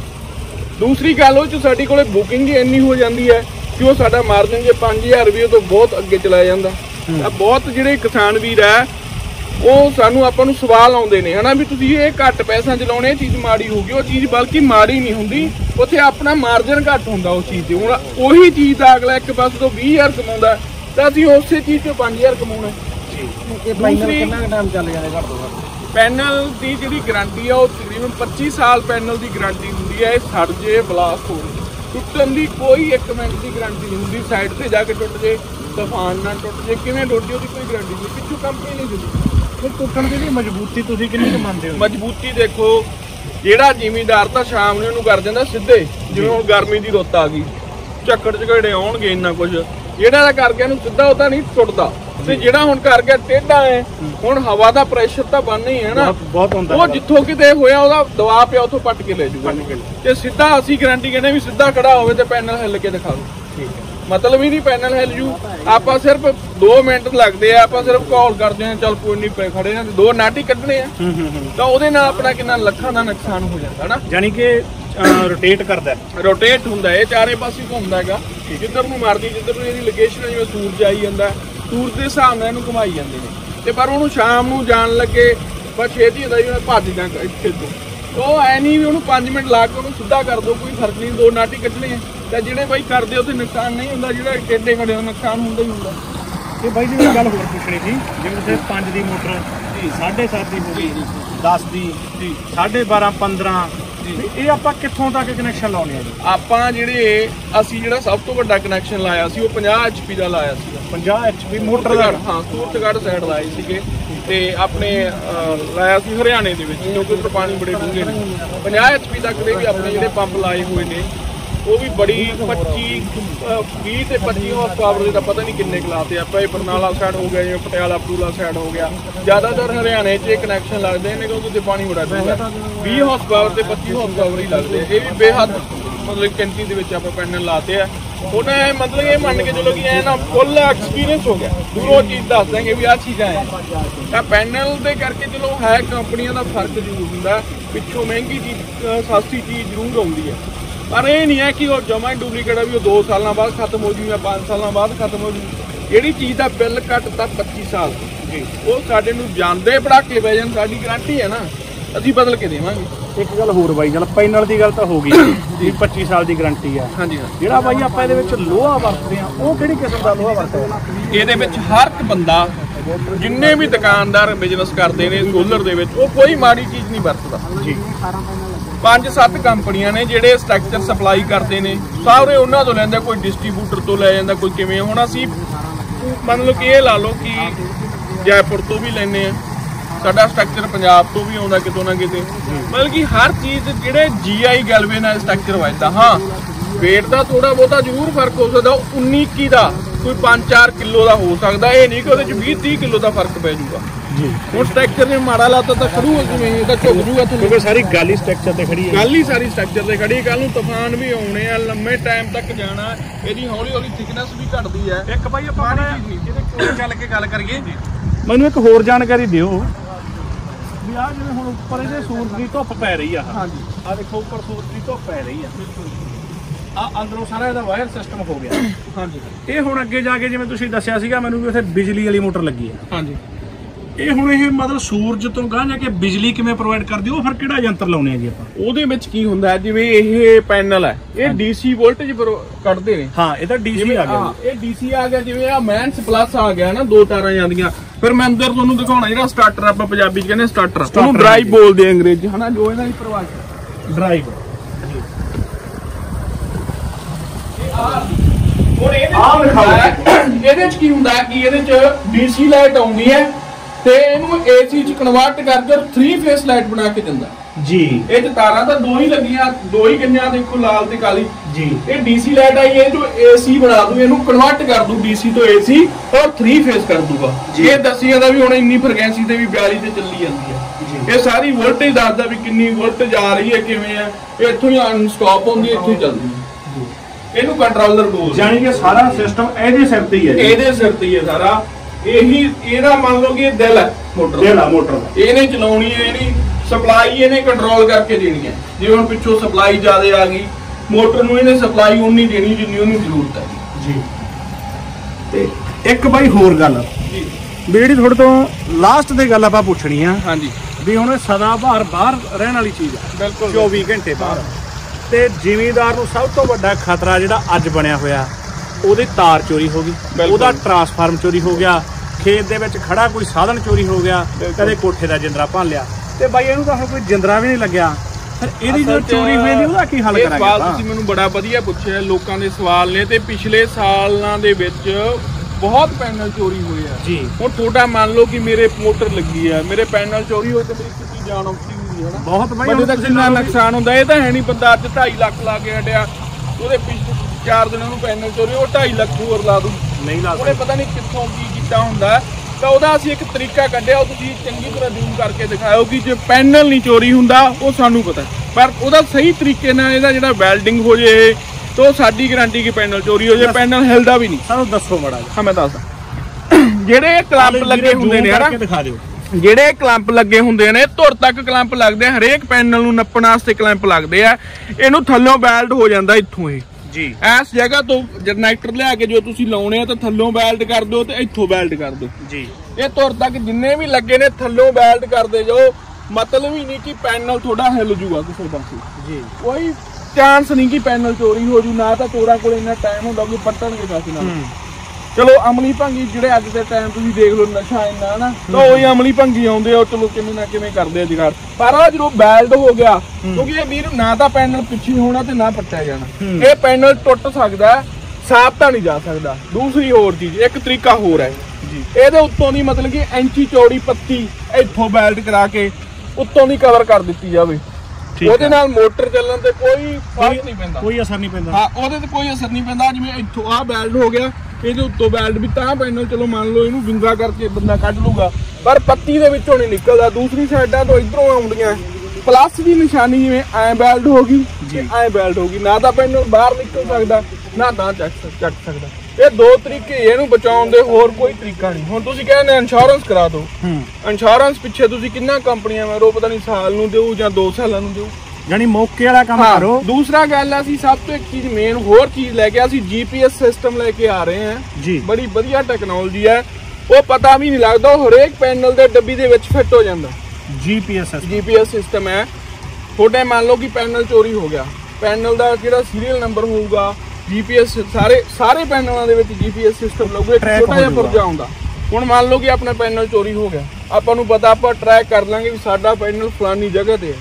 ਦੂਸਰੀ ਗੱਲ, ਉਹ ਚ ਸਾਡੇ ਕੋਲੇ ਬੁਕਿੰਗ ਹੀ ਇੰਨੀ ਹੋ ਜਾਂਦੀ ਹੈ ਕਿ ਉਹ ਸਾਡਾ ਮਾਰਜਨ ਜੇ ਪੰਜ ਹਜ਼ਾਰ ਵੀ ਉਹ ਤੋਂ ਬਹੁਤ ਅੱਗੇ ਚਲਾ ਜਾਂਦਾ। ਤਾਂ ਬਹੁਤ ਜਿਹੜੇ ਕਿਸਾਨ ਵੀਰ ਹੈ ਉਹ ਸਾਨੂੰ ਆਪਾਂ ਨੂੰ ਸਵਾਲ ਆਉਂਦੇ ਨੇ ਹਨਾ, ਵੀ ਤੁਸੀਂ ਇਹ ਘੱਟ ਪੈਸਿਆਂ ਚ ਲਾਉਣੇ, ਇਹ ਚੀਜ਼ ਮਾੜੀ ਹੋਊਗੀ। ਉਹ ਚੀਜ਼ ਬਲਕਿ ਮਾੜੀ ਨਹੀਂ ਹੁੰਦੀ, ਉੱਥੇ ਆਪਣਾ ਮਾਰਜਨ ਘੱਟ ਹੁੰਦਾ ਉਸ ਚੀਜ਼ ਤੇ। ਹੁਣ ਉਹੀ ਚੀਜ਼ ਦਾ ਅਗਲਾ ਇੱਕ ਪਾਸੇ ਤੋਂ ਵੀਹ ਹਜ਼ਾਰ ਕਮਾਉਂਦਾ, ਤਾਂ ਅਸੀਂ ਉਸੇ ਚੀਜ਼ ਤੋਂ ਪੰਜ ਹਜ਼ਾਰ ਕਮਾਉਣਾ। ਕਿੰਨਾ ਟਾਈਮ ਚੱਲ ਜਾਂਦਾ ਘੱਟ ਤੋਂ ਘੱਟ? ਪੈਨਲ ਦੀ ਜਿਹੜੀ ਗਾਰੰਟੀ ਆ ਉਹ ਤਕਰੀਬਨ ਪੱਚੀ ਸਾਲ ਪੈਨਲ ਦੀ ਗਾਰੰਟੀ ਹੁੰਦੀ ਹੈ। ਇਹ ਸੜ ਜੇ, ਬਲਾਸਟ ਹੋ, ਟੁੱਟਣ ਦੀ ਕੋਈ ਇੱਕ ਮਿੰਟ ਦੀ ਗਾਰੰਟੀ ਨਹੀਂ ਹੁੰਦੀ। ਸਾਈਡ ਤੇ ਜਾ ਕੇ ਟੁੱਟ ਜੇ, ਤੂਫਾਨ ਨਾਲ ਟੁੱਟ ਜੇ, ਕਿਵੇਂ ਟੁੱਟ ਜੇ, ਉਹਦੀ ਕੋਈ ਗਾਰੰਟੀ ਨਹੀਂ, ਪਿੱਛੋਂ ਕੰਪਨੀ ਨਹੀਂ ਦਿੰਦੀ। ਟੁੱਟਣ ਦੀ ਮਜ਼ਬੂਤੀ ਤੁਸੀਂ ਕਿੰਨੀ ਕੁ ਮੰਨਦੇ ਹੋ? ਮਜ਼ਬੂਤੀ ਦੇਖੋ, ਜਿਹੜਾ ਜ਼ਿਮੀਂਦਾਰ ਤਾਂ ਸ਼ਾਮ ਨੂੰ ਇਹਨੂੰ ਕਰ ਜਾਂਦਾ ਸਿੱਧੇ, ਜਿਵੇਂ ਹੁਣ ਗਰਮੀ ਦੀ ਰੁੱਤ ਆ ਗਈ, ਝੱਕੜ ਝਗੜੇ ਆਉਣਗੇ ਇੰਨਾ ਕੁਝ, ਜਿਹੜਾ ਦਾ ਕਰਕੇ ਇਹਨੂੰ ਸਿੱਧਾ ਉਹ ਤਾਂ ਨਹੀਂ ਟੁੱਟਦਾ, ਤੇ ਜਿਹੜਾ ਹੁਣ ਕਰ ਗਿਆ ਟੇਢਾ ਹੈ, ਹੁਣ ਹਵਾ ਦਾ ਪ੍ਰੈਸ਼ਰ ਤਾਂ ਬਣਨਾ ਹੀ ਹੈ ਨਾ, ਬਹੁਤ ਹੁੰਦਾ ਉਹ ਜਿੱਥੋਂ ਕਿਤੇ ਹੋਇਆ ਉਹਦਾ ਦਬਾਅ ਪਿਆ ਉੱਥੋਂ ਪੱਟ ਕੇ ਲੈ ਜੂਗਾ। ਤੇ ਸਿੱਧਾ ਅਸੀਂ ਗਾਰੰਟੀ ਕਹਿੰਦੇ ਵੀ ਸਿੱਧਾ ਖੜਾ ਹੋਵੇ ਤੇ ਪੈਨਲ ਹਿੱਲ ਕੇ ਦਿਖਾ ਦਿਓ, ਮਤਲਬ ਹੀ ਨਹੀਂ ਪੈਨਲ ਹਿੱਲ ਜੂ। ਆਪਾਂ ਸਿਰਫ ਦੋ ਮਿੰਟ ਲੱਗਦੇ ਆ, ਆਪਾਂ ਸਿਰਫ ਕਾਲ ਕਰਦੇ ਆ, ਚੱਲ ਕੋਈ ਨਹੀਂ ਪਏ ਖੜੇ ਆ, ਦੋ ਨਟ ਹੀ ਕੱਢਣੇ ਆ, ਤਾਂ ਉਹਦੇ ਨਾਲ ਆਪਣਾ ਕਿੰਨਾ ਲੱਖਾਂ ਦਾ ਨੁਕਸਾਨ ਹੋ ਜਾਂਦਾ ਨਾ। ਯਾਨੀ ਕਿ ਰੋਟੇਟ ਕਰਦਾ, ਰੋਟੇਟ ਹੁੰਦਾ, ਇਹ ਚਾਰੇ ਪਾਸੇ ਘੁੰਮਦਾ ਹੈਗਾ, ਜਿੱਧਰ ਨੂੰ ਮਰਦੀ, ਜਿੱਧਰ ਨੂੰ ਇਹਦੀ ਲੋਕੇਸ਼ਨ ਜਿਵੇਂ ਸੂਰਜ ਆਈ ਜਾਂਦਾ, ਸੂਰਜ ਦੇ ਹਿਸਾਬ ਨਾਲ ਇਹਨੂੰ ਘੁਮਾਈ ਜਾਂਦੇ ਨੇ। ਤੇ ਪਰ ਉਹਨੂੰ ਸ਼ਾਮ ਨੂੰ ਜਾਣ ਲੱਗੇ ਬਸ ਛੇਤੀ ਹੁੰਦਾ ਜਿਵੇਂ ਭੱਜ ਜਾਂ ਇੱਥੇ ਤੋਂ, ਉਹ ਐ ਨਹੀਂ ਵੀ ਉਹਨੂੰ ਪੰਜ ਮਿੰਟ ਲਾ ਕੇ ਉਹਨੂੰ ਸਿੱਧਾ ਕਰ ਦੋ, ਕੋਈ ਫਰਕ ਨਹੀਂ, ਦੋ ਨਾਟ ਹੀ ਕੱਢਣੇ ਆ। ਤੇ ਜਿਹੜੇ ਬਾਈ ਕਰਦੇ ਉੱਥੇ ਨੁਕਸਾਨ ਨਹੀਂ ਹੁੰਦਾ, ਜਿਹੜਾ ਟੇਢੇ ਖੜੇ ਉਹ ਨੁਕਸਾਨ ਹੁੰਦਾ ਹੀ ਹੁੰਦਾ। ਤੇ ਬਾਈ ਜੀ ਗੱਲ ਹੋਰ ਪੁੱਛਣੀ ਸੀ, ਜਿਵੇਂ ਤੁਸੀਂ ਪੰਜ ਦੀ ਮੋਟਰ ਸਾਢੇ ਸੱਤ ਦੀ ਹੋ ਗਈ, ਦਸ ਦੀ, ਸਾਢੇ ਬਾਰਾਂ, ਪੰਦਰਾਂ, ਇਹ ਆਪਾਂ ਕਿੱਥੋਂ ਤੱਕ ਕਨੈਕਸ਼ਨ ਲਾਉਣੇ ਆ ਜੀ? ਆਪਾਂ ਜਿਹੜੇ ਅਸੀਂ ਜਿਹੜਾ ਸਭ ਤੋਂ ਵੱਡਾ ਕਨੈਕਸ਼ਨ ਲਾਇਆ ਸੀ ਉਹ ਪੰਜਾਹ ਐਚ ਪੀ ਦਾ ਲਾਇਆ ਸੀ। ਪੰਜਾਹ ਐਚ ਪੀ ਮੋਟਰ ਦਾ? ਹਾਂ, ਸੂਰਤਗੜ੍ਹ ਸਾਈਡ ਲਾਏ ਸੀਗੇ ਤੇ ਆਪਣੇ ਲਾਇਆ ਸੀ ਹਰਿਆਣੇ ਦੇ ਵਿੱਚ, ਕਿਉਂਕਿ ਉੱਧਰ ਪਾਣੀ ਬੜੇ ਡੂੰਘੇ ਨੇ। ਪੰਜਾਹ ਐਚ ਪੀ ਤੱਕ ਦੇ ਵੀ ਆਪਣੇ ਜਿਹੜੇ ਪੰਪ ਲਾਏ ਹੋਏ ਨੇ, ਉਹ ਵੀ ਬੜੀ ਪੱਚੀ ਵੀਹ ਤੇ ਪੱਚੀ ਹਾਰਸ ਪਾਵਰ ਦੇ ਤਾਂ ਪਤਾ ਨਹੀਂ ਕਿੰਨੇ ਕਲਾਤੇ। ਆਪਾਂ ਇਹ ਬਰਨਾਲਾ ਸਾਈਡ ਹੋ ਗਿਆ, ਜਿਵੇਂ ਪਟਿਆਲਾ ਪਟੂਲਾ ਸਾਈਡ ਹੋ ਗਿਆ, ਜ਼ਿਆਦਾਤਰ ਹਰਿਆਣੇ 'ਚ ਇਹ ਕਨੈਕਸ਼ਨ ਲੱਗਦੇ ਨੇ ਕਿਉਂਕਿ ਉੱਥੇ ਪਾਣੀ ਬੜਾ ਡੂੰਘਾ। ਵੀਹ ਹਾਰਸ ਪਾਵਰ ਤੇ ਪੱਚੀ ਹਾਰਸ ਪਾਵਰ ਹੀ ਲੱਗਦੇ ਆ। ਇਹ ਵੀ ਬੇਹੱਦ ਮਤਲਬ ਗਿਣਤੀ ਦੇ ਵਿੱਚ ਆਪਾਂ ਪੈਨਲ ਲਾਤੇ ਆ। ਉਹਨਾਂ ਇਹ ਮਤਲਬ ਇਹ ਮੰਨ ਕੇ ਚਲੋ ਕਿ ਐ ਨਾ ਫੁੱਲ ਐਕਸਪੀਰੀਅੰਸ ਹੋ ਗਿਆ, ਦੂਰੋਂ ਚੀਜ਼ ਦੱਸ ਦਾਂਗੇ ਵੀ ਆਹ ਚੀਜ਼ਾਂ ਹੈ। ਤਾਂ ਪੈਨਲ ਦੇ ਕਰਕੇ ਚਲੋ ਹੈ ਕੰਪਨੀਆਂ ਦਾ ਫਰਕ ਜ਼ਰੂਰ ਹੁੰਦਾ, ਪਿੱਛੋਂ ਮਹਿੰਗੀ ਚੀਜ਼ ਸਸਤੀ ਚੀਜ਼ ਜ਼ਰੂਰ ਆਉਂਦੀ ਹੈ, ਪਰ ਇਹ ਨਹੀਂ ਹੈ ਕਿ ਉਹ ਜਮਾ ਡੁਪਲੀਕੇਟ ਆ ਵੀ ਉਹ ਦੋ ਸਾਲਾਂ ਬਾਅਦ ਖਤਮ ਹੋ ਜੂ ਜਾਂ ਪੰਜ ਸਾਲਾਂ ਬਾਅਦ ਖਤਮ ਹੋ ਜੂ। ਜਿਹੜੀ ਚੀਜ਼ ਦਾ ਬਿੱਲ ਘੱਟ ਤਾਂ ਪੱਚੀ ਸਾਲ ਜੀ, ਉਹ ਸਾਡੇ ਨੂੰ ਜਾਂਦੇ ਪੜਾਕੇ ਪੈ ਜਾਣ, ਸਾਡੀ ਗਾਰੰਟੀ ਹੈ ਨਾ, ਅਸੀਂ ਬਦਲ ਕੇ ਦੇਵਾਂਗੇ। ਇੱਕ ਗੱਲ ਹੋਰ ਬਾਈ, ਚਲ ਪੈਨਲ ਦੀ ਗੱਲ ਤਾਂ ਹੋ ਗਈ ਜੀ, ਪੱਚੀ ਸਾਲ ਦੀ ਗਾਰੰਟੀ ਆ। ਹਾਂਜੀ, ਜਿਹੜਾ ਬਾਈ ਆਪਾਂ ਇਹਦੇ ਵਿੱਚ ਲੋਹਾ ਵਰਤਦੇ ਆ, ਉਹ ਕਿਹੜੀ ਕਿਸਮ ਦਾ ਲੋਹਾ ਵਰਤਦੇ ਆ? ਇਹਦੇ ਵਿੱਚ ਹਰ ਇੱਕ ਬੰਦਾ, ਜਿੰਨੇ ਵੀ ਦੁਕਾਨਦਾਰ ਬਿਜ਼ਨਸ ਕਰਦੇ ਨੇ ਸੋਲਰ ਦੇ ਵਿੱਚ, ਉਹ ਕੋਈ ਮਾੜੀ ਚੀਜ਼ ਨਹੀਂ ਵਰਤਦਾ ਜੀ। ਪੰਜ ਸੱਤ ਕੰਪਨੀਆਂ ਨੇ ਜਿਹੜੇ ਸਟਰਕਚਰ ਸਪਲਾਈ ਕਰਦੇ ਨੇ, ਸਾਰੇ ਉਹਨਾਂ ਤੋਂ ਲੈਂਦੇ, ਕੋਈ ਡਿਸਟਰੀਬਿਊਟਰ ਤੋਂ ਲੈ ਜਾਂਦਾ, ਕੋਈ ਕਿਵੇਂ। ਹੁਣ ਅਸੀਂ ਮੰਨ ਲਓ ਕਿ ਇਹ ਲਾ ਲਓ ਕਿ ਜੈਪੁਰ ਤੋਂ ਵੀ ਲੈਂਦੇ ਆ, ਸਾਡਾ ਸਟਰਕਚਰ ਪੰਜਾਬ ਤੋਂ ਵੀ ਆਉਂਦਾ ਕਿਤੋਂ ਨਾ ਕਿਤੇ, ਮਤਲਬ ਕਿ ਹਰ ਚੀਜ਼ ਜਿਹੜੇ ਜੀ ਆਈ ਗੈਲਵੇ ਨਾਲ ਸਟਰਕਚਰ ਵੱਜਦਾ। ਹਾਂ, ਵੇਟ ਦਾ ਥੋੜਾ ਬਹੁਤਾ ਜ਼ਰੂਰ ਫਰਕ ਹੋ ਸਕਦਾ, ਉੱਨੀ ਇੱਕੀ ਦਾ ਕੋਈ ਪੰਜ ਚਾਰ ਕਿਲੋ ਦਾ ਹੋ ਸਕਦਾ, ਇਹ ਨਹੀਂ ਕਿ ਉਹਦੇ ਚ ਵੀਹ ਤੀਹ ਕਿਲੋ ਦਾ ਫਰਕ ਪੈ ਜਾਊਗਾ ਜੀ। ਹੁਣ ਸਟਰਕਚਰ ਨੇ ਮਾੜਾ ਲਾਤਾ ਤਾਂ ਖੜੂਗਾ ਕਿਵੇਂ, ਇਹ ਤਾਂ ਝੁਕ ਜੂਗਾ ਤੁਹਾਨੂੰ, ਕਿਉਂਕਿ ਸਾਰੀ ਗੱਲ ਹੀ ਸਟਰਕਚਰ ਤੇ ਖੜੀ ਹੈ। ਗੱਲ ਹੀ ਸਾਰੀ ਸਟਰਕਚਰ ਤੇ ਖੜੀ। ਕੱਲ ਨੂੰ ਤੂਫਾਨ ਵੀ ਆਉਣੇ ਆ, ਲੰਮੇ ਟਾਈਮ ਤੱਕ ਜਾਣਾ, ਇਹਦੀ ਹੌਲੀ ਹੌਲੀ ਥਿਕਨੈਸ ਵੀ ਘਟਦੀ ਹੈ। ਇੱਕ ਬਾਈ ਆਪਾਂ ਇਹਦੇ ਕੋਲ ਚੱਲ ਕੇ ਗੱਲ ਕਰੀਏ, ਮੈਨੂੰ ਇੱਕ ਹੋਰ ਜਾਣਕਾਰੀ ਦਿਓ ਵੀ ਆਹ ਜਿਵੇਂ ਹੁਣ ਉੱਪਰ ਇਹਦੇ ਸੂਰਜ ਦੀ ਧੁੱਪ ਪੈ ਰਹੀ ਆ। ਹਾਂਜੀ, ਆਹ ਦੇਖੋ ਉੱਪਰ ਸੂਰਜ ਦੀ ਧੁੱਪ ਪੈ ਰਹੀ ਆ, ਆ ਅੰਦਰੋਂ ਸਾਰਾ ਇਹਦਾ ਵਾਇਰ ਸਿਸਟਮ ਹੋ ਗਿਆ। ਹਾਂਜੀ, ਇਹ ਹੁਣ ਅੱਗੇ ਜਾ ਕੇ ਜਿਵੇਂ ਤੁਸੀਂ ਦੱਸਿਆ ਸੀਗਾ ਮੈਨੂੰ ਵੀ ਉੱਥੇ ਬਿਜਲੀ ਵਾਲੀ ਮੋਟਰ ਲੱਗੀ ਆ। ਹਾਂਜੀ, ਇਹ ਹੁਣ ਇਹ ਮਤਲਬ ਸੂਰਜ ਤੋਂ ਗਾਂ ਜਾ ਕੇ ਬਿਜਲੀ ਕਿਵੇਂ ਪ੍ਰੋਵਾਈਡ ਕਰਦੀ, ਉਹ ਫਿਰ ਕਿਹੜਾ ਯੰਤਰ ਲਾਉਣੇ ਆ ਜੀ ਆਪਾਂ? ਉਹਦੇ ਵਿੱਚ ਕੀ ਹੁੰਦਾ, ਜਿਵੇਂ ਇਹ ਪੈਨਲ ਹੈ, ਇਹ ਡੀਸੀ ਵੋਲਟੇਜ ਕੱਢਦੇ ਨੇ। ਹਾਂ, ਇਹ ਤਾਂ ਡੀਸੀ ਆ ਗਿਆ। ਇਹ ਡੀਸੀ ਆ ਗਿਆ, ਜਿਵੇਂ ਆ ਮੈਨਸ ਪਲੱਸ ਆ ਗਿਆ ਨਾ, ਦੋ ਤਾਰਾਂ ਜਾਂਦੀਆਂ। ਫਿਰ ਮੈਂ ਅੰਦਰ ਤੁਹਾਨੂੰ ਦਿਖਾਉਣਾ, ਜਿਹੜਾ ਸਟਾਰਟਰ ਆਪਾਂ ਪੰਜਾਬੀ ਚ ਕਹਿੰਦੇ ਸਟਾਰਟਰ, ਉਹਨੂੰ ਡਰਾਈਵ ਬੋਲਦੇ ਆ ਅੰਗਰੇਜ਼ੀ, ਹਨਾ, ਜੋ ਇਹਨਾਂ ਦੀ ਪਰਿਭਾਸ਼ਾ ਡਰਾਈਵ। ਹੁਣ ਇਹਦੇ ਚ ਕੀ ਹੁੰਦਾ ਕਿ ਇਹਦੇ ਚ ਡੀਸੀ ਲਾਈਟ ਆਉਂਦੀ ਹੈ ਤੇ ਇਹਨੂੰ ਏਸੀ ਚ ਕਨਵਰਟ ਕਰਕੇ ਥ੍ਰੀ ਫੇਸ ਲਾਈਟ ਬਣਾ ਕੇ ਦਿੰਦਾ ਜੀ। ਇਹ ਚ ਤਾਰਾਂ ਤਾਂ ਦੋ ਹੀ ਲੱਗੀਆਂ, ਦੋ ਹੀ ਗਈਆਂ, ਦੇਖੋ ਲਾਲ ਤੇ ਕਾਲੀ ਜੀ। ਇਹ ਡੀਸੀ ਲਾਈਟ ਆਈ ਹੈ ਜੋ ਏਸੀ ਬਣਾ ਦੂ, ਇਹਨੂੰ ਕਨਵਰਟ ਕਰ ਦੂ ਡੀਸੀ ਤੋਂ ਏਸੀ, ਔਰ ਥ੍ਰੀ ਫੇਸ ਕਰ ਦੂਗਾ। ਇਹ ਦੱਸੀ ਜਾਂਦਾ ਵੀ ਹੁਣ ਇੰਨੀ ਫ੍ਰੀਕੁਐਂਸੀ ਤੇ ਵੀ ਬਿਆਲੀ ਤੇ ਚੱਲੀ ਜਾਂਦੀ ਹੈ। ਇਹ ਸਾਰੀ ਵੋਲਟੇਜ ਦੱਸਦਾ ਵੀ ਕਿੰਨੀ ਵੋਲਟੇਜ ਆ ਰਹੀ ਹੈ, ਕਿਵੇਂ ਹੈ। ਇਹ ਇੱਥੋਂ ਹੀ ਅਨਸਟਾਪ ਹੁੰਦੀ ਹੈ, ਇੱਥੋਂ ਹੀ ਚੱਲਦੀ ਹੈ। ਇਹਨੂੰ ਕੰਟਰੋਲਰ ਬੋਲਦੇ, ਯਾਨੀ ਕਿ ਸਾਰਾ ਸਿਸਟਮ ਇਹਦੇ ਸਿਰ ਤੇ ਹੀ ਹੈ। ਇਹਦੇ ਸਿਰ ਤੇ ਹੀ ਹੈ ਸਾਰਾ। ਇਹੀ ਇਹਦਾ ਮੰਨ ਲਓ ਕਿ ਇਹ ਦਿਲ ਹੈ ਮੋਟਰ, ਦਿਲ ਆ ਮੋਟਰ ਦਾ। ਇਹਨੇ ਚਲਾਉਣੀ ਹੈ, ਇਹਨੇ ਸਪਲਾਈ ਇਹਨੇ ਕੰਟਰੋਲ ਕਰਕੇ ਦੇਣੀ ਹੈ। ਜਿਵੇਂ ਹੁਣ ਪਿੱਛੋਂ ਸਪਲਾਈ ਜ਼ਿਆਦਾ ਆ ਗਈ, ਮੋਟਰ ਨੂੰ ਇਹਨੇ ਸਪਲਾਈ ਉਨੀ ਦੇਣੀ ਜਿੰਨੀ ਉਹਨੂੰ ਜ਼ਰੂਰਤ ਹੈ ਜੀ। ਤੇ ਇੱਕ ਬਾਈ ਹੋਰ ਗੱਲ ਜੀ, ਵੀ ਜਿਹੜੀ ਤੁਹਾਡੇ ਤੋਂ ਲਾਸਟ ਤੇ ਗੱਲ ਆਪਾਂ ਪੁੱਛਣੀ ਆ। ਹਾਂਜੀ, ਵੀ ਹੁਣ ਸਦਾ ਬਾਹਰ ਬਾਹਰ ਰਹਿਣ ਵਾਲੀ ਚੀਜ਼ ਆ, ਬਿਲਕੁਲ ਚੌਵੀ ਘੰਟੇ ਬਾਹਰ। ਤੇ ਜ਼ਿਮੀਂਦਾਰ ਨੂੰ ਸਭ ਤੋਂ ਵੱਡਾ ਖਤਰਾ ਜਿਹੜਾ ਅੱਜ ਬਣਿਆ ਹੋਇਆ, ਉਹਦੀ ਤਾਰ ਚੋਰੀ ਹੋ ਗਈ, ਉਹਦਾ ਟਰਾਂਸਫਾਰਮ ਚੋਰੀ ਹੋ ਗਿਆ, ਖੇਤ ਦੇ ਵਿੱਚ ਖੜਾ ਕੋਈ ਸਾਧਨ ਚੋਰੀ ਹੋ ਗਿਆ, ਕਦੇ ਕੋਠੇ ਦਾ ਜਿੰਦਰਾ ਭੰਨ ਲਿਆ। ਤੇ ਬਾਈ ਇਹਨੂੰ ਤਾਂ ਹੁਣ ਕੋਈ ਜਿੰਦਰਾ ਵੀ ਨਹੀਂ ਲੱਗਿਆ, ਫਿਰ ਇਹਦੀ ਜੋ ਚੋਰੀ ਹੋਈ ਦੀ ਉਹਦਾ ਕੀ ਹੱਲ ਕਰਾਂਗੇ? ਇਹ ਸਵਾਲ ਤੁਸੀਂ ਮੈਨੂੰ ਬੜਾ ਵਧੀਆ ਪੁੱਛਿਆ, ਲੋਕਾਂ ਦੇ ਸਵਾਲ ਨੇ। ਤੇ ਪਿਛਲੇ ਸਾਲਾਂ ਦੇ ਵਿੱਚ ਬਹੁਤ ਪੈਨਲ ਚੋਰੀ ਹੋਏ ਆ ਜੀ। ਹੁਣ ਤੁਹਾਡਾ ਮੰਨ ਲਓ ਕਿ ਮੇਰੇ ਮੋਟਰ ਲੱਗੀ ਆ, ਮੇਰੇ ਪੈਨਲ ਚੋਰੀ ਹੋਏ ਤੇ ਮੇਰੀ ਕਿੰਨੀ ਜਾਨ ਔਖੀ ਹੁੰਦੀ ਹੈ ਨਾ, ਬਹੁਤ ਬਾਈ। ਉਹਦਾ ਕਿੰਨਾ ਨੁਕਸਾਨ ਹੁੰਦਾ, ਇਹ ਤਾਂ ਹੈ ਨਹੀਂ ਬੰਦਾ ਅੱਜ ਢਾਈ ਲੱਖ ਲਾ ਕੇ ਹਟਿਆ, ਉਹਦੇ ਪਿੱਛੇ ਚਾਰ ਦਿਨਾਂ ਨੂੰ ਪੈਨਲ ਚੋਰੀ ਉਹ ਢਾਈ ਲੱਖ ਹੋਰ ਲਾ ਦੂ ਨਹੀਂ ਲਾ ਉਹਨੇ ਪਤਾ ਨਹੀਂ ਕਿੱਥੋਂ ਕੀ ਕੀਤਾ ਹੁੰਦਾ। ਤਾਂ ਉਹਦਾ ਅਸੀਂ ਇੱਕ ਤਰੀਕਾ ਕੱਢਿਆ, ਉਹ ਤੁਸੀਂ ਚੰਗੀ ਤਰ੍ਹਾਂ ਜ਼ੂਮ ਕਰਕੇ ਦਿਖਾਓ ਕਿ ਜੇ ਪੈਨਲ ਨਹੀਂ ਚੋਰੀ ਹੁੰਦਾ ਉਹ ਸਾਨੂੰ ਪਤਾ, ਪਰ ਉਹਦਾ ਸਹੀ ਤਰੀਕੇ ਨਾਲ ਇਹਦਾ ਜਿਹੜਾ ਵੈਲਡਿੰਗ ਹੋ ਜੇ ਤਾਂ ਸਾਡੀ ਗਾਰੰਟੀ ਕਿ ਪੈਨਲ ਚੋਰੀ ਹੋ ਜੇ, ਪੈਨਲ ਹਿਲਦਾ ਵੀ ਨਹੀਂ। ਸਾਨੂੰ ਦੱਸੋ ਮੜਾ ਹਾਂ ਮੈਂ ਦੱਸਦਾ, ਜਿਹੜੇ ਕਲੰਪ ਲੱਗੇ ਹੁੰਦੇ ਨੇ ਹਨਾ, ਦਿਖਾ ਦਿਓ ਜਿਹੜੇ ਕਲੰਪ ਲੱਗੇ ਹੁੰਦੇ ਨੇ ਧੁਰ ਤੱਕ ਕਲੰਪ ਲੱਗਦੇ ਆ, ਹਰੇਕ ਪੈਨਲ ਨੂੰ ਨੱਪਣ ਵਾਸਤੇ ਕਲੰਪ ਲੱਗਦੇ ਆ। ਇਹਨੂੰ ਥੱਲੋਂ ਬੈਲਟ ਹੋ ਜਾਂਦਾ ਇੱਥੋਂ ਇਹ ਜੀ, ਇਸ ਜਗ੍ਹਾ ਤੋਂ ਜਨਰੇਟਰ ਲਿਆ ਕੇ ਜੋ ਤੁਸੀਂ ਲਾਉਣੇ ਆ ਤਾਂ ਥੱਲੋਂ ਬੈਲਟ ਕਰ ਦਿਓ ਤੇ ਇੱਥੋਂ ਬੈਲਟ ਕਰ ਦਿਓ ਜੀ। ਇਹ ਧੁਰ ਤੱਕ ਜਿੰਨੇ ਵੀ ਲੱਗੇ ਨੇ ਥੱਲੋਂ ਬੈਲਟ ਕਰਦੇ ਜੋ, ਮਤਲਬ ਹੀ ਨਹੀਂ ਕਿ ਪੈਨਲ ਥੋੜਾ ਹਿੱਲ ਜੂਗਾ ਕਿਸੇ ਪਾਸੇ ਜੀ, ਕੋਈ ਚਾਂਸ ਨਹੀਂ ਕਿ ਪੈਨਲ ਚੋਰੀ ਹੋ ਜੂ, ਨਾ ਤਾਂ ਚੋਰਾਂ ਕੋਲ ਇੰਨਾ ਟਾਈਮ ਹੁੰਦਾ ਕਿ ਪੱਟਣਗੇ ਕਾਸੇ ਨਾਲ। ਚਲੋ ਅਮਲੀ ਭੰਗੀ ਜਿਹੜੇ ਅੱਜ ਦੇ ਟਾਈਮ ਤੁਸੀਂ ਦੇਖ ਲਓ ਨਸ਼ਾ ਇੰਨਾ ਨਾ, ਤਾਂ ਉਹੀ ਅਮਲੀ ਭੰਗੀ ਆਉਂਦੇ ਆ, ਚਲੋ ਕਿਵੇਂ ਨਾ ਕਿਵੇਂ ਕਰਦੇ ਆ ਜੁਗਾੜ। ਪਰ ਆ ਜਦੋਂ ਬੈਲਟ ਹੋ ਗਿਆ, ਕਿਉਂਕਿ ਇਹ ਵੀਰ ਨਾ ਤਾਂ ਪੈਨਲ ਪਿੱਛੇ ਹੋਣਾ ਤੇ ਨਾ ਪੱਟਿਆ ਜਾਣਾ, ਇਹ ਪੈਨਲ ਟੁੱਟ ਸਕਦਾ, ਸਾਫ਼ ਤਾਂ ਨਹੀਂ ਜਾ ਸਕਦਾ। ਦੂਸਰੀ ਹੋਰ ਚੀਜ਼, ਇੱਕ ਤਰੀਕਾ ਹੋਰ ਹੈ ਜੀ, ਇਹਦੇ ਉੱਤੋਂ ਦੀ ਮਤਲਬ ਕਿ ਇੰਚੀ ਚੌੜੀ ਪੱਤੀ ਇੱਥੋਂ ਬੈਲਟ ਕਰਾ ਕੇ ਉੱਤੋਂ ਦੀ ਕਵਰ ਕਰ ਦਿੱਤੀ ਜਾਵੇ, ਉਹਦੇ ਨਾਲ ਮੋਟਰ ਚੱਲਣ ਤੇ ਕੋਈ ਫਰਕ ਨਹੀਂ ਪੈਂਦਾ, ਕੋਈ ਅਸਰ ਨਹੀਂ ਪੈਂਦਾ। ਹਾਂ ਉਹਦੇ ਤੇ ਕੋਈ ਅਸਰ ਨਹੀਂ ਪੈਂਦਾ। ਜਿਵੇਂ ਇੱਥੋਂ ਆਹ ਬੈਲਟ ਹੋ ਗਿਆ, ਇਹਦੇ ਉੱਤੋਂ ਬੈਲਟ ਵੀ ਤਾਂ ਪੈਨਲ ਚਲੋ ਮੰਨ ਲਓ ਇਹਨੂੰ ਵਿੰਗਾ ਕਰਕੇ ਬੰਦਾ ਕੱਢ ਲੂਗਾ, ਪਰ ਪੱਤੀ ਦੇ ਵਿੱਚੋਂ ਨਹੀਂ ਨਿਕਲਦਾ। ਦੂਸਰੀ ਸਾਈਡਾਂ ਤੋਂ ਇਧਰੋਂ ਆਉਂਦੀਆਂ ਪਲੱਸ ਦੀ ਨਿਸ਼ਾਨੀ, ਜਿਵੇਂ ਐ ਬੈਲਟ ਹੋ ਗਈ ਤੇ ਐ ਬੈਲਟ ਹੋ ਗਈ, ਨਾ ਤਾਂ ਪੈਨਲ ਬਾਹਰ ਨਿਕਲ ਸਕਦਾ ਨਾ ਤਾਂ ਚੱਕ ਚੱਕ ਸਕਦਾ। ਇਹ ਦੋ ਤਰੀਕੇ ਇਹਨੂੰ ਬਚਾਉਣ ਦੇ, ਹੋਰ ਕੋਈ ਤਰੀਕਾ ਨਹੀਂ। ਹੁਣ ਤੁਸੀਂ ਕਹਿੰਦੇ ਇੰਸ਼ੋਰੈਂਸ ਕਰਾ ਦਿਓ, ਇੰਸ਼ੋਰੈਂਸ ਪਿੱਛੇ ਤੁਸੀਂ ਕਿੰਨਾ ਕੰਪਨੀਆਂ ਮਾਰੋ, ਪਤਾ ਨਹੀਂ ਸਾਲ ਨੂੰ ਦਿਓ ਜਾਂ ਦੋ ਸਾਲਾਂ ਨੂੰ ਦਿਓ, ਯਾਨੀ ਮੌਕੇ ਵਾਲਾ ਕੰਮ ਕਰੋ। ਦੂਸਰਾ ਗੱਲ ਆ, ਅਸੀਂ ਸਭ ਤੋਂ ਇੱਕ ਚੀਜ਼ ਮੇਨ ਹੋਰ ਚੀਜ਼ ਲੈ ਕੇ, ਅਸੀਂ ਜੀਪੀਐਸ ਸਿਸਟਮ ਲੈ ਕੇ ਆ ਰਹੇ ਹਾਂ ਜੀ, ਬੜੀ ਵਧੀਆ ਟੈਕਨੋਲੋਜੀ ਹੈ, ਉਹ ਪਤਾ ਵੀ ਨਹੀਂ ਲੱਗਦਾ, ਉਹ ਹਰੇਕ ਪੈਨਲ ਦੇ ਡੱਬੀ ਦੇ ਵਿੱਚ ਫਿੱਟ ਹੋ ਜਾਂਦਾ। ਜੀਪੀਐਸ ਜੀਪੀਐਸ ਸਿਸਟਮ ਹੈ। ਤੁਹਾਡੇ ਮੰਨ ਲਓ ਕਿ ਪੈਨਲ ਚੋਰੀ ਹੋ ਗਿਆ, ਪੈਨਲ ਦਾ ਜਿਹੜਾ ਸੀਰੀਅਲ ਨੰਬਰ ਹੋਊਗਾ, ਜੀਪੀਐਸ ਸਾਰੇ ਸਾਰੇ ਪੈਨਲਾਂ ਦੇ ਵਿੱਚ ਜੀਪੀਐਸ ਸਿਸਟਮ ਲੱਗੂਗਾ, ਇੱਕ ਛੋਟਾ ਜਿਹਾ ਪੁਰਜਾ ਆਉਂਦਾ। ਹੁਣ ਮੰਨ ਲਓ ਕਿ ਆਪਣਾ ਪੈਨਲ ਚੋਰੀ ਹੋ ਗਿਆ, ਆਪਾਂ ਨੂੰ ਪਤਾ, ਆਪਾਂ ਟਰੈਕ ਕਰ ਲਾਂਗੇ ਵੀ ਸਾਡਾ ਪੈਨਲ ਫਲਾਨੀ ਜਗ੍ਹਾ ਤੇ ਹੈ।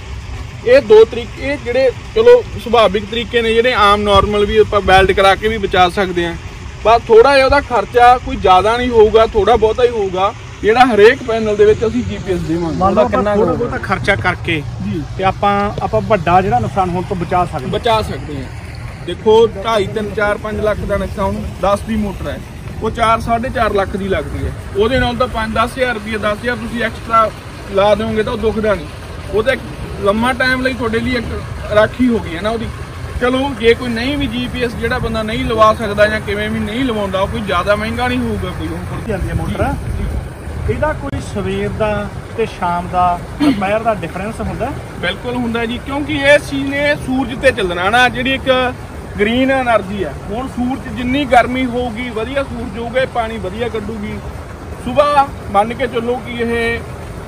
ਇਹ ਦੋ ਤਰੀਕੇ, ਇਹ ਜਿਹੜੇ ਚਲੋ ਸੁਭਾਵਿਕ ਤਰੀਕੇ ਨੇ, ਜਿਹੜੇ ਆਮ ਨਾਰਮਲ ਵੀ ਆਪਾਂ ਬੈਲਟ ਕਰਾ ਕੇ ਵੀ ਬਚਾ ਸਕਦੇ ਹਾਂ। ਬਸ ਥੋੜਾ ਜਿਹਾ ਉਹਦਾ ਖਰਚਾ ਕੋਈ ਜ਼ਿਆਦਾ ਨਹੀਂ ਹੋਊਗਾ, ਥੋੜਾ ਬਹੁਤਾ ਹੀ ਹੋਊਗਾ, ਜਿਹੜਾ ਹਰੇਕ ਪੈਨਲ ਦੇ ਵਿੱਚ ਅਸੀਂ ਜੀਪੀਐਸ ਦੇਵਾਂਗੇ। ਮੰਨ ਲਓ ਕਿੰਨਾ ਥੋੜਾ ਬਹੁਤਾ ਖਰਚਾ ਕਰਕੇ ਜੀ ਤੇ ਆਪਾਂ ਆਪਾਂ ਵੱਡਾ ਜਿਹੜਾ ਨੁਕਸਾਨ ਹੋਣ ਤੋਂ ਬਚਾ ਸਕਦੇ ਬਚਾ ਸਕਦੇ ਹਾਂ। ਦੇਖੋ ਢਾਈ ਤਿੰਨ ਚਾਰ ਪੰਜ ਲੱਖ ਦਾ ਨੁਕਸਾਨ ਦਸ ਦੀ ਮੋਟਰ ਹੈ, ਉਹ ਚਾਰ ਸਾਢੇ ਚਾਰ ਲੱਖ ਦੀ ਲੱਗਦੀ ਹੈ। ਉਹਦੇ ਨਾਲ ਤਾਂ ਪੰਜ ਦਸ ਹਜ਼ਾਰ ਰੁਪਏ ਦਸ ਹਜ਼ਾਰ ਤੁਸੀਂ ਐਕਸਟਰਾ ਲਾ ਦਿਓਗੇ ਤਾਂ ਉਹ ਦੁਖਦਾ ਨਹੀਂ। ਉਹ ਤਾਂ ਲੰਮਾ ਟਾਈਮ ਲਈ ਤੁਹਾਡੇ ਲਈ ਇੱਕ ਰਾਖੀ ਹੋ ਗਈ ਹੈ ਨਾ ਉਹਦੀ। ਚਲੋ ਜੇ ਕੋਈ ਨਹੀਂ ਵੀ ਜੀਪੀਐਸ ਜਿਹੜਾ ਬੰਦਾ ਨਹੀਂ ਲਵਾ ਸਕਦਾ ਜਾਂ ਕਿਵੇਂ ਵੀ ਨਹੀਂ ਲਵਾਉਂਦਾ, ਉਹ ਕੋਈ ਜ਼ਿਆਦਾ ਮਹਿੰਗਾ ਨਹੀਂ ਹੋਊਗਾ ਕੋਈ ਉਹ ਜਾਂਦੀ ਹੈ ਮੋਟਰ। ਇਹਦਾ ਕੋਈ ਸਵੇਰ ਦਾ ਤੇ ਸ਼ਾਮ ਦਾ ਦੁਪਹਿਰ ਦਾ ਡਿਫਰੈਂਸ ਹੁੰਦਾ? ਬਿਲਕੁਲ ਹੁੰਦਾ ਜੀ, ਕਿਉਂਕਿ ਇਸ ਚੀਜ਼ ਨੇ ਸੂਰਜ ਤੇ ਚੱਲਣਾ ਨਾ, ਜਿਹੜੀ ਇੱਕ ਗ੍ਰੀਨ ਐਨਰਜੀ ਹੈ। ਹੁਣ ਸੂਰਜ ਜਿੰਨੀ ਗਰਮੀ ਹੋਊਗੀ, ਵਧੀਆ ਸੂਰਜ ਹੋਊਗਾ, ਪਾਣੀ ਵਧੀਆ ਕੱਢੂਗੀ। ਸਵੇਰ ਮੰਨ ਕੇ ਚੱਲੋ ਕਿ ਇਹ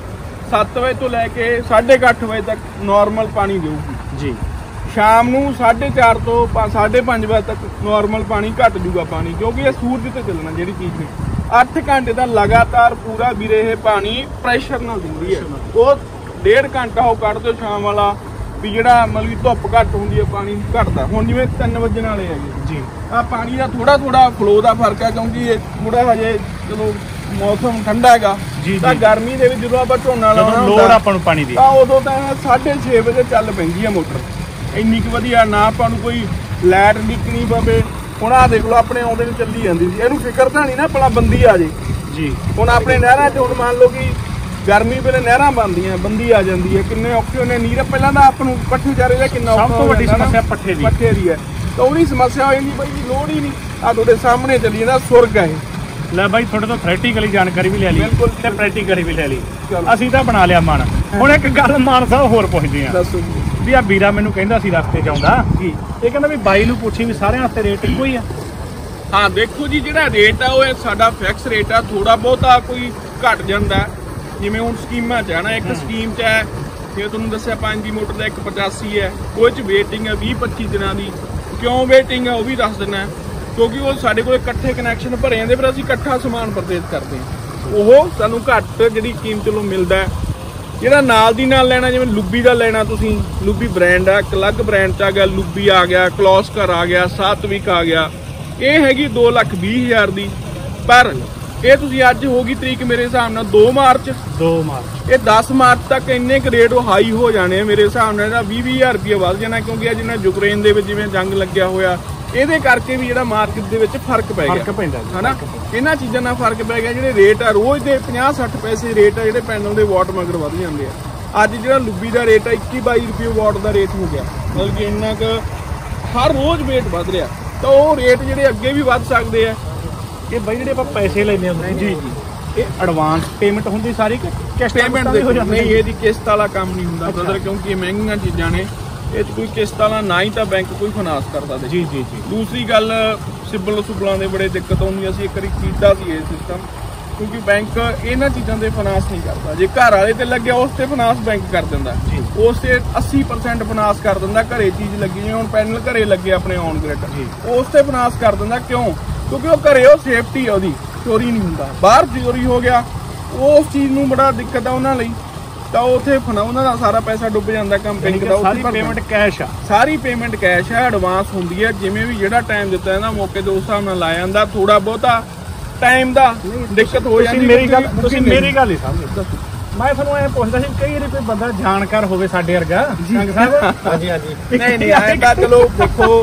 ਸੱਤ ਵਜੇ ਤੋਂ ਲੈ ਕੇ ਸਾਢੇ ਕੁ ਅੱਠ ਵਜੇ ਤੱਕ ਨਾਰਮਲ ਪਾਣੀ ਦੇਊਗੀ ਜੀ। ਸ਼ਾਮ ਨੂੰ ਸਾਢੇ ਚਾਰ ਤੋਂ ਸਾਢੇ ਪੰਜ ਵਜੇ ਤੱਕ ਨਾਰਮਲ ਪਾਣੀ ਘਟ ਜੂਗਾ ਪਾਣੀ, ਕਿਉਂਕਿ ਇਹ ਸੂਰਜ ਤੇ ਚੱਲਣਾ ਜਿਹੜੀ ਚੀਜ਼ ਨੇ। ਅੱਠ ਘੰਟੇ ਦਾ ਲਗਾਤਾਰ ਪੂਰਾ ਵੀਰੇ ਇਹ ਪਾਣੀ ਪ੍ਰੈਸ਼ਰ ਨਾਲ ਦਿੰਦੀ ਹੈ। ਉਹ ਡੇਢ ਘੰਟਾ ਉਹ ਕੱਢ ਦਿਓ ਸ਼ਾਮ ਵਾਲਾ, ਵੀ ਜਿਹੜਾ ਮਤਲਬ ਧੁੱਪ ਘੱਟ ਹੁੰਦੀ ਹੈ ਪਾਣੀ ਘਟਦਾ। ਹੁਣ ਜਿਵੇਂ ਤਿੰਨ ਵੱਜਣ ਵਾਲੇ ਹੈਗੇ ਜੀ, ਆ ਪਾਣੀ ਦਾ ਥੋੜਾ ਥੋੜਾ ਫਲੋ ਦਾ ਫਰਕ ਹੈ, ਕਿਉਂਕਿ ਇਹ ਥੋੜਾ ਹਜੇ ਚਲੋ ਮੌਸਮ ਠੰਡਾ ਹੈਗਾ। ਤਾਂ ਗਰਮੀ ਦੇ ਵਿੱਚ ਜਦੋਂ ਆਪਾਂ ਝੋਨਾ ਲਾਉਣਾ ਲੋੜ ਆਪਾਂ ਨੂੰ ਪਾਣੀ ਦੀ, ਤਾਂ ਉਦੋਂ ਤਾਂ ਸਾਢੇ ਛੇ ਵਜੇ ਚੱਲ ਪੈਂਦੀ ਹੈ ਮੋਟਰ। ਇੰਨੀ ਕੁ ਵਧੀਆ, ਨਾ ਆਪਾਂ ਨੂੰ ਕੋਈ ਲਾਈਟ ਨਿਕਣੀ ਪਵੇ। ਹੁਣ ਆਹ ਦੇਖ ਲਓ ਆਪਣੇ ਆਉਂਦੇ ਨੂੰ ਚੱਲੀ ਜਾਂਦੀ ਸੀ, ਇਹਨੂੰ ਫਿਕਰ ਤਾਂ ਨਹੀਂ ਨਾ ਭਲਾ ਬੰਦੀ ਆ ਜੇ ਜੀ। ਹੁਣ ਆਪਣੇ ਨਹਿਰਾਂ 'ਚ ਹੁਣ ਮੰਨ ਲਓ ਕਿ ਗਰਮੀ ਵੇਲੇ ਨਹਿਰਾਂ ਬਣਦੀਆਂ, ਬੰਦੀ ਆ ਜਾਂਦੀ ਹੈ, ਕਿੰਨੇ ਔਖੇ ਹੁੰਦੇ ਨੀਰ। ਪਹਿਲਾਂ ਤਾਂ ਆਪ ਨੂੰ ਪੱਠੇ ਚਾਰੇ ਦਾ ਕਿੰਨਾ ਔਖਾ, ਸਭ ਤੋਂ ਵੱਡੀ ਸਮੱਸਿਆ ਪੱਠੇ ਦੀ ਪੱਠੇ ਦੀ ਹੈ। ਤਾਂ ਉਹਦੀ ਸਮੱਸਿਆ ਹੋ ਜਾਂਦੀ, ਬਾਈ ਲੋੜ ਹੀ ਨਹੀਂ, ਆ ਤੁਹਾਡੇ ਸਾਹਮਣੇ ਚੱਲੀ ਜਾਂਦਾ, ਸੁਰਗ ਹੈ ਇਹ। ਲੈ ਬਾਈ ਤੁਹਾਡੇ ਤੋਂ ਥਿਓਰੈਟੀਕਲੀ ਜਾਣਕਾਰੀ ਵੀ ਲੈ ਲਈ ਤੇ ਪ੍ਰੈਕਟੀਕਲੀ ਵੀ ਲੈ ਲਈ, ਅਸੀਂ ਤਾਂ ਬਣਾ ਲਿਆ ਮਨ। ਹੁਣ ਇੱਕ ਗੱਲ ਮਾਨ ਸਾਹਿਬ ਹੋਰ ਪੁੱਛਦੇ ਆ, ਦੱਸੋ ਵੀ ਆ ਵੀਰਾ ਮੈਨੂੰ ਕਹਿੰਦਾ ਸੀ ਰਸਤੇ 'ਚ ਆਉਂਦਾ ਜੀ, ਇਹ ਕਹਿੰਦਾ ਵੀ ਬਾਈ ਨੂੰ ਪੁੱਛੀ ਵੀ ਸਾਰਿਆਂ ਵਾਸਤੇ ਰੇਟ ਇੱਕੋ ਹੀ ਆ? ਹਾਂ ਦੇਖੋ ਜੀ, ਜਿਹੜਾ ਰੇਟ ਆ ਉਹ ਸਾਡਾ ਫਿਕਸ ਰੇਟ ਆ, ਥੋੜਾ ਬਹੁਤਾ ਕੋਈ ਘਟ ਜਾਂਦਾ। ਜਿਵੇਂ ਹੁਣ ਸਕੀਮਾਂ 'ਚ ਹੈ ਨਾ, ਇੱਕ ਸਕੀਮ 'ਚ ਹੈ ਜੇ ਤੁਹਾਨੂੰ ਦੱਸਿਆ ਪੰਜ ਦੀ ਮੋਟਰ ਦਾ ਇੱਕ ਪਚਾਸੀ ਹੈ, ਉਹ 'ਚ ਵੇਟਿੰਗ ਹੈ ਵੀਹ ਪੱਚੀ ਦਿਨਾਂ ਦੀ। ਕਿਉਂ ਵੇਟਿੰਗ ਹੈ ਉਹ ਵੀ ਦੱਸ ਦਿੰਦਾ, ਕਿਉਂਕਿ ਉਹ ਸਾਡੇ ਕੋਲ ਇਕੱਠੇ ਕਨੈਕਸ਼ਨ ਭਰੇ ਜਾਂਦੇ, ਫਿਰ ਅਸੀਂ ਇਕੱਠਾ ਸਮਾਨ ਪਰਚੇਜ਼ ਕਰਦੇ ਹਾਂ। ਉਹ ਸਾਨੂੰ ਘੱਟ ਜਿਹੜੀ ਕੀਮਤ ਚਲੋ ਮਿਲਦਾ। ਜਿਹੜਾ ਨਾਲ ਦੀ ਨਾਲ ਲੈਣਾ, ਜਿਵੇਂ ਲੁੱਬੀ ਦਾ ਲੈਣਾ ਤੁਸੀਂ, ਲੁੱਬੀ ਬ੍ਰਾਂਡ ਆ, ਇੱਕ ਅਲੱਗ ਬ੍ਰਾਂਡ 'ਚ ਆ ਗਿਆ, ਲੁੱਬੀ ਆ ਗਿਆ, ਕਲੋਸਕਰ ਆ ਗਿਆ, ਸਾਤਵਿਕ ਆ ਗਿਆ, ਇਹ ਹੈਗੀ ਦੋ ਲੱਖ ਵੀਹ ਹਜ਼ਾਰ ਦੀ। ਪਰ ਇਹ ਤੁਸੀਂ ਅੱਜ ਹੋਗੀ ਤਰੀਕ ਮੇਰੇ ਹਿਸਾਬ ਨਾਲ ਦੋ ਮਾਰਚ ਦੋ ਮਾਰਚ, ਇਹ ਦਸ ਮਾਰਚ ਤੱਕ ਇੰਨੇ ਕੁ ਰੇਟ ਹਾਈ ਹੋ ਜਾਣੇ ਮੇਰੇ ਹਿਸਾਬ ਨਾਲ, ਇਹਦਾ ਵੀਹ ਵੀਹ ਹਜ਼ਾਰ ਰੁਪਏ ਵੱਧ ਜਾਣਾ। ਕਿਉਂਕਿ ਅੱਜ ਨਾ ਯੂਕਰੇਨ ਦੇ ਵਿੱਚ ਜਿਵੇਂ ਜੰਗ ਲੱਗਿਆ ਹੋਇਆ, ਇਹਦੇ ਕਰਕੇ ਵੀ ਜਿਹੜਾ ਮਾਰਕੀਟ ਦੇ ਵਿੱਚ ਫਰਕ ਪੈ ਗਿਆ, ਫਰਕ ਪੈਂਦਾ ਹਨਾ। ਇਹਨਾਂ ਚੀਜ਼ਾਂ ਨਾਲ ਫਰਕ ਪੈ ਗਿਆ। ਜਿਹੜੇ ਰੇਟ ਆ ਰੋਜ਼ ਦੇ ਪੰਜਾਹ ਸੱਠ ਪੈਸੇ ਰੇਟ ਆ ਜਿਹੜੇ ਪੈਨਲ ਦੇ ਵਾਟ ਮਗਰ ਵੱਧ ਜਾਂਦੇ ਆ। ਅੱਜ ਜਿਹੜਾ ਲੁੱਬੀ ਦਾ ਰੇਟ ਆ ਇੱਕੀ ਬਾਈ ਰੁਪਏ ਵਾਟ ਦਾ ਰੇਟ ਹੋ ਗਿਆ, ਮਤਲਬ ਕਿ ਇੰਨਾ ਕੁ ਹਰ ਰੋਜ਼ ਰੇਟ ਵੱਧ ਰਿਹਾ। ਤਾਂ ਉਹ ਰੇਟ ਜਿਹੜੇ ਅੱਗੇ ਵੀ ਵੱਧ ਸਕਦੇ ਆ। ਇਹ ਬਾਈ ਜਿਹੜੇ ਆਪਾਂ ਪੈਸੇ ਲੈਂਦੇ ਹੁੰਦੇ ਜੀ ਜੀ ਇਹ ਐਡਵਾਂਸ ਪੇਮੈਂਟ ਹੁੰਦੀ ਸਾਰੀ ਕਿ ਕਿਸ਼ਤ ਪੇਮੈਂਟ ਦੇ ਹੋ ਜਾਂਦੀ? ਨਹੀਂ, ਇਹਦੀ ਕਿਸ਼ਤ ਵਾਲਾ ਕੰਮ ਨਹੀਂ ਹੁੰਦਾ ਬ੍ਰਦਰ, ਕਿਉਂਕਿ ਇਹ ਮਹਿੰਗੀਆਂ ਚੀਜ਼ਾਂ ਨੇ। ਇਹ 'ਚ ਕੋਈ ਕਿਸ਼ਤ ਵਾਲਾ ਨਾ ਹੀ ਤਾਂ ਬੈਂਕ ਕੋਈ ਫਾਈਨਾਂਸ ਕਰਦਾ ਦੇ। ਜੀ ਜੀ ਜੀ ਦੂਸਰੀ ਗੱਲ, ਸਿਬਲ ਸੁਬਲਾਂ ਦੇ ਬੜੇ ਦਿੱਕਤ ਆਉਂਦੀ। ਅਸੀਂ ਇੱਕ ਵਾਰੀ ਕੀਤਾ ਸੀ ਇਹ ਸਿਸਟਮ, ਕਿਉਂਕਿ ਬੈਂਕ ਇਹਨਾਂ ਚੀਜ਼ਾਂ ਦੇ ਫਾਈਨਾਂਸ ਨਹੀਂ ਕਰਦਾ। ਜੇ ਘਰ ਵਾਲੇ ਤੇ ਲੱਗਿਆ ਉਸ ਤੇ ਫਾਈਨਾਂਸ ਬੈਂਕ ਕਰ ਦਿੰਦਾ, ਉਸ ਤੇ ਅੱਸੀ ਪਰਸੈਂਟ ਫਾਈਨਾਂਸ ਕਰ ਦਿੰਦਾ। ਘਰੇ ਚੀਜ਼ ਲੱਗੀ, ਜਿਵੇਂ ਹੁਣ ਪੈਨਲ ਘਰੇ ਲੱਗੇ ਆਪਣੇ ਔਨ ਗ੍ਰਿਡ, ਉਸ ਤੇ ਫਾਈਨਾਂਸ ਕਰ ਦਿੰਦਾ। ਕਿਉਂ? ਕਿਉਂਕਿ ਉਹ ਘਰੇ ਉਹ ਸੇਫਟੀ ਆ, ਉਹਦੀ ਚੋਰੀ ਨਹੀਂ ਹੁੰਦਾ। ਬਾਹਰ ਚੋਰੀ ਹੋ ਗਿਆ, ਉਸ ਚੀਜ਼ ਨੂੰ ਬੜਾ ਦਿੱਕਤ ਆ ਉਹਨਾਂ ਲਈ। ਤਾਂ ਉੱਥੇ ਉਹਨਾਂ ਦਾ ਸਾਰਾ ਪੈਸਾ ਡੁੱਬ ਜਾਂਦਾ ਕੰਪਨੀ ਦਾ। ਸਾਰੀ ਪੇਮੈਂਟ ਕੈਸ਼ ਆ, ਸਾਰੀ ਪੇਮੈਂਟ ਕੈਸ਼ ਹੈ, ਐਡਵਾਂਸ ਹੁੰਦੀ ਹੈ। ਜਿਵੇਂ ਵੀ ਜਿਹੜਾ ਟਾਈਮ ਦਿੱਤਾ ਜਾਂਦਾ ਮੌਕੇ ਦੇ ਉਸ ਹਿਸਾਬ ਨਾਲ ਲਾ ਜਾਂਦਾ। ਥੋੜਾ ਬਹੁਤਾ ਟਾਈਮ ਦਾ ਦਿੱਕਤ ਹੋ ਜਾਂਦੀ। ਮੇਰੀ ਗੱਲ ਤੁਸੀਂ ਮੇਰੀ ਗੱਲ ਹੀ ਸਮਝੋ। ਮੈਂ ਤੁਹਾਨੂੰ ਇਹ ਪੁੱਛਦਾ ਸੀ, ਕਈ ਵਾਰੀ ਕੋਈ ਬੰਦਾ ਜਾਣਕਾਰ ਹੋਵੇ ਸਾਡੇ ਵਰਗਾ ਸੰਗ ਸਾਹਿਬ। ਹਾਂਜੀ ਹਾਂਜੀ। ਨਹੀਂ ਨਹੀਂ ਐਂ ਤਾਂ ਚਲੋ ਦੇਖੋ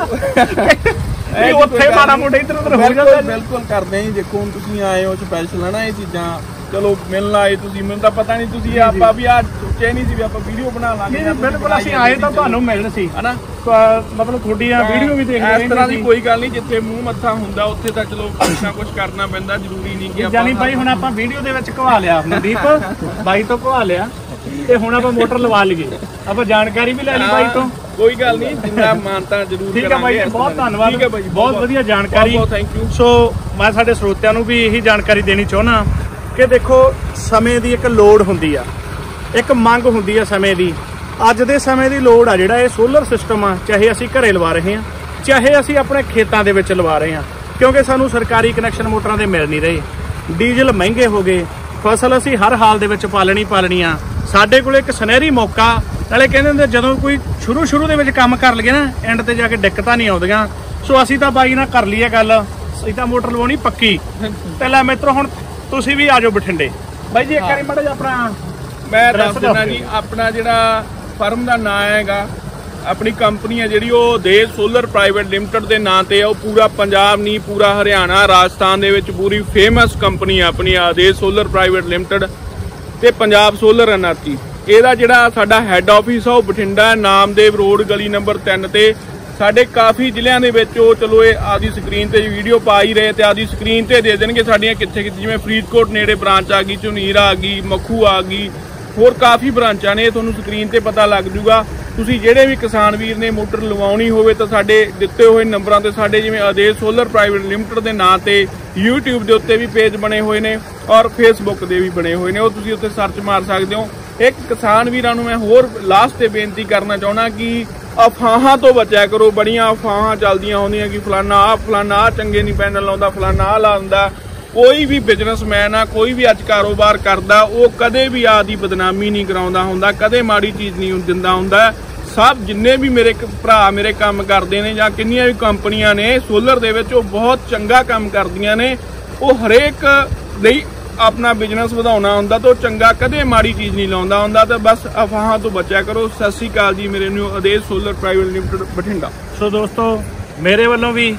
ਇਹ ਉੱਥੇ ਮਾੜਾ ਮੋਟਾ ਇੱਧਰ ਉੱਧਰ ਹੋ ਜਾਂਦਾ। ਬਿਲਕੁਲ ਕਰਦੇ ਜੀ। ਦੇਖੋ ਹੁਣ ਤੁਸੀਂ ਆਏ ਹੋ ਸਪੈਸ਼ਲ ਹੈ ਨਾ, ਇਹ ਚੀਜ਼ਾਂ ਚਲੋ ਮਿਲਣ ਆਏ ਤੁਸੀਂ। ਮੈਨੂੰ ਤਾਂ ਪਤਾ ਨਹੀਂ ਤੁਸੀਂ ਆਪਾਂ ਵੀ ਆ ਸੋਚਿਆ ਨਹੀਂ ਸੀ ਵੀ ਆਪਾਂ ਵੀਡੀਓ ਬਣਾ ਲਾਂਗੇ। ਬਿਲਕੁਲ ਅਸੀਂ ਆਏ ਤਾਂ ਤੁਹਾਨੂੰ ਮਿਲਣ ਸੀ, ਹਨਾ। ਮਤਲਬ ਤੁਹਾਡੀਆਂ ਵੀਡੀਓ ਵੀ ਦੇਖ ਰਹੇ। ਇਸ ਤਰ੍ਹਾਂ ਦੀ ਕੋਈ ਗੱਲ ਨਹੀਂ, ਜਿੱਥੇ ਮੂੰਹ ਮੱਥਾ ਹੁੰਦਾ ਉੱਥੇ ਤਾਂ ਚਲੋ ਕੁਛ ਨਾ ਕੁਛ ਕਰਨਾ ਪੈਂਦਾ। ਜ਼ਰੂਰੀ ਨਹੀਂ ਕਿ ਜਾਨੀ ਬਾਈ ਹੁਣ ਆਪਾਂ ਵੀਡੀਓ ਦੇ ਵਿੱਚ ਘਵਾ ਲਿਆ ਨਦੀਪ ਬਾਈ ਤੋਂ ਘਵਾ ਲਿਆ, ਤੇ ਹੁਣ ਆਪਾਂ ਮੋਟਰ ਲਵਾ ਲਈਏ, ਆਪਾਂ ਜਾਣਕਾਰੀ ਵੀ ਲੈ ਲਈ ਬਾਈ ਤੋਂ। ਕੋਈ ਗੱਲ ਨਹੀਂ, ਜਿੰਨਾ ਮਾਨਤਾ ਜ਼ਰੂਰ ਕਰਾਂਗੇ। ਠੀਕ ਹੈ ਬਾਈ, ਬਹੁਤ ਧੰਨਵਾਦ। ਠੀਕ ਹੈ ਬਾਈ, ਬਹੁਤ ਵਧੀਆ ਜਾਣਕਾਰੀ, ਬਹੁਤ ਥੈਂਕ ਯੂ। ਸੋ ਮੈਂ ਸਾਡੇ ਸਰੋਤਿਆਂ ਨੂੰ ਵੀ ਇਹੀ ਜਾਣਕਾਰੀ ਦੇਣੀ ਚਾਹੁੰਦਾ ਕਿ ਦੇਖੋ ਸਮੇਂ ਦੀ ਇੱਕ ਲੋੜ ਹੁੰਦੀ ਆ, ਇੱਕ ਮੰਗ ਹੁੰਦੀ ਆ ਸਮੇਂ ਦੀ। ਅੱਜ ਦੇ ਸਮੇਂ ਦੀ ਲੋੜ ਆ ਜਿਹੜਾ ਇਹ ਸੋਲਰ ਸਿਸਟਮ ਆ, ਚਾਹੇ ਅਸੀਂ ਘਰੇ ਲਵਾ ਰਹੇ ਹਾਂ, ਚਾਹੇ ਅਸੀਂ ਆਪਣੇ ਖੇਤਾਂ ਦੇ ਵਿੱਚ ਲਵਾ ਰਹੇ ਹਾਂ, ਕਿਉਂਕਿ ਸਾਨੂੰ ਸਰਕਾਰੀ ਕਨੈਕਸ਼ਨ ਮੋਟਰਾਂ ਦੇ ਮਿਲ ਨਹੀਂ ਰਹੇ। ਡੀਜ਼ਲ ਮਹਿੰਗੇ ਹੋ ਗਏ, ਫਸਲ ਅਸੀਂ ਹਰ ਹਾਲ ਦੇ ਵਿੱਚ ਪਾਲਣੀ ਪਾਲਣੀ ਆ। ਸਾਡੇ ਕੋਲ ਇੱਕ ਸੁਨਹਿਰੀ ਮੌਕਾ, ਨਾਲੇ ਕਹਿੰਦੇ ਹੁੰਦੇ ਜਦੋਂ ਕੋਈ ਸ਼ੁਰੂ ਸ਼ੁਰੂ ਦੇ ਵਿੱਚ ਕੰਮ ਕਰ ਲਈਏ ਨਾ, ਐਂਡ ਤੇ ਜਾ ਕੇ ਦਿੱਕਤਾਂ ਨਹੀਂ ਆਉਂਦੀਆਂ। ਸੋ ਅਸੀਂ ਤਾਂ ਬਾਈ ਨਾਲ ਕਰ ਲਈਏ ਗੱਲ, ਅਸੀਂ ਤਾਂ ਮੋਟਰ ਲਵਾਉਣੀ ਪੱਕੀ। ਤੇ ਲੈ ਮਿੱਤਰੋ, ਹੁਣ ਤੁਸੀਂ ਵੀ ਆ ਜਾਓ ਬਠਿੰਡੇ। ਬਾਈ ਜੀ ਇੱਕ ਵਾਰੀ ਮਾੜਾ ਜਿਹਾ ਆਪਣਾ ਮੈਂ ਦੱਸ ਦਿੰਦਾ ਜੀ। ਆਪਣਾ ਜਿਹੜਾ ਫਰਮ ਦਾ ਨਾਂ ਹੈਗਾ, ਆਪਣੀ ਕੰਪਨੀ ਹੈ ਜਿਹੜੀ, ਉਹ ਦੇਸ਼ ਸੋਲਰ ਪ੍ਰਾਈਵੇਟ ਲਿਮਟਿਡ ਦੇ ਨਾਂ ਤੇ ਆ। ਉਹ ਪੂਰਾ ਪੰਜਾਬ ਨਹੀਂ, ਪੂਰਾ ਹਰਿਆਣਾ ਰਾਜਸਥਾਨ ਦੇ ਵਿੱਚ ਪੂਰੀ ਫੇਮਸ ਕੰਪਨੀ ਆ ਆਪਣੀ ਆਦੇਸ਼ ਸੋਲਰ ਪ੍ਰਾਈਵੇਟ ਲਿਮਟਿਡ ਤੇ ਪੰਜਾਬ ਸੋਲਰ ਐਨਰਜੀ। ਇਹਦਾ ਜਿਹੜਾ ਸਾਡਾ ਹੈੱਡ ਆਫਿਸ ਆ ਉਹ ਬਠਿੰਡਾ ਨਾਮਦੇਵ ਰੋਡ ਗਲੀ ਨੰਬਰ ਤਿੰਨ ਤੇ। ਸਾਡੇ ਕਾਫੀ ਜ਼ਿਲ੍ਹਿਆਂ ਦੇ ਵਿੱਚ ਉਹ ਚਲੋ ਇਹ ਆਦੀ ਸਕਰੀਨ ਤੇ ਵੀਡੀਓ ਪਾ ਹੀ ਰਹੇ, ਤੇ ਆਦੀ ਸਕਰੀਨ ਤੇ ਦੇ ਦੇਣਗੇ ਸਾਡੀਆਂ ਕਿੱਥੇ ਕਿੱਥੇ, ਜਿਵੇਂ ਫਰੀਦਕੋਟ ਨੇੜੇ ਬ੍ਰਾਂਚ ਆ ਗਈ, ਝੁਨੀਰ ਆ ਗਈ, ਮੱਖੂ ਆ ਗਈ, ਹੋਰ ਕਾਫੀ ਬ੍ਰਾਂਚਾਂ ਨੇ। ਤੁਹਾਨੂੰ ਸਕਰੀਨ ਤੇ ਪਤਾ ਲੱਗ ਜੂਗਾ। ਤੁਸੀਂ ਜਿਹੜੇ ਵੀ ਕਿਸਾਨ ਵੀਰ ਨੇ ਮੋਟਰ ਲਵਾਉਣੀ ਹੋਵੇ ਤਾਂ ਸਾਡੇ ਦਿੱਤੇ ਹੋਏ ਨੰਬਰਾਂ ਤੇ, ਸਾਡੇ ਜਿਵੇਂ ਆਦੇਸ਼ ਸੋਲਰ ਪ੍ਰਾਈਵੇਟ ਲਿਮਟਿਡ ਦੇ ਨਾਂ ਤੇ YouTube ਦੇ ਉੱਤੇ ਵੀ ਪੇਜ ਬਣੇ ਹੋਏ ਨੇ ਔਰ ਫੇਸਬੁੱਕ ਦੇ ਵੀ ਬਣੇ ਹੋਏ ਨੇ, ਉਹ ਤੁਸੀਂ ਉੱਥੇ ਸਰਚ ਮਾਰ ਸਕਦੇ ਹੋ। ਇੱਕ ਕਿਸਾਨ ਵੀਰਾਂ ਨੂੰ ਮੈਂ ਹੋਰ ਲਾਸਟ ਤੇ ਬੇਨਤੀ ਕਰਨਾ ਚਾਹੁੰਦਾ ਕਿ ਅਫਵਾਹਾਂ ਤੋਂ ਬਚਿਆ ਕਰੋ। ਬੜੀਆਂ ਅਫਵਾਹਾਂ ਚੱਲਦੀਆਂ ਹੁੰਦੀਆਂ ਕਿ ਫਲਾਨਾ ਆ ਫਲਾਨਾ ਆ ਚੰਗੇ ਨਹੀਂ ਪੈਨਲ ਲਾਉਂਦਾ, ਫਲਾਨਾ ਆ ਲਾਉਂਦਾ। ਕੋਈ ਵੀ ਬਿਜ਼ਨਸਮੈਨ ਆ, ਕੋਈ ਵੀ ਅੱਜ ਕਾਰੋਬਾਰ ਕਰਦਾ, ਉਹ ਕਦੇ ਵੀ ਆਦੀ ਬਦਨਾਮੀ ਨਹੀਂ ਕਰਾਉਂਦਾ ਹੁੰਦਾ, ਕਦੇ ਮਾੜੀ ਚੀਜ਼ ਨਹੀਂ ਦਿੰਦਾ ਹੁੰਦਾ। ਸਭ ਜਿੰਨੇ ਵੀ ਮੇਰੇ ਭਰਾ ਮੇਰੇ ਕੰਮ ਕਰਦੇ ਨੇ ਜਾਂ ਕਿੰਨੀਆਂ ਵੀ ਕੰਪਨੀਆਂ ਨੇ ਸੋਲਰ ਦੇ ਵਿੱਚ, ਉਹ ਬਹੁਤ ਚੰਗਾ ਕੰਮ ਕਰਦੀਆਂ ਨੇ। ਉਹ ਹਰੇਕ ਲਈ ਆਪਣਾ ਬਿਜ਼ਨਸ ਵਧਾਉਣਾ ਹੁੰਦਾ ਤਾਂ ਉਹ ਚੰਗਾ ਕਦੇ ਮਾੜੀ ਚੀਜ਼ ਨਹੀਂ ਲਾਉਂਦਾ ਹੁੰਦਾ। ਤਾਂ ਬਸ ਅਫਵਾਹਾਂ ਤੋਂ ਬਚਿਆ ਕਰੋ। ਸਤਿ ਸ਼੍ਰੀ ਅਕਾਲ ਜੀ। ਮੇਰੇ ਨੂੰ Aadesh solar private limited Bathinda. So ਦੋਸਤੋ, ਮੇਰੇ ਵੱਲੋਂ ਵੀ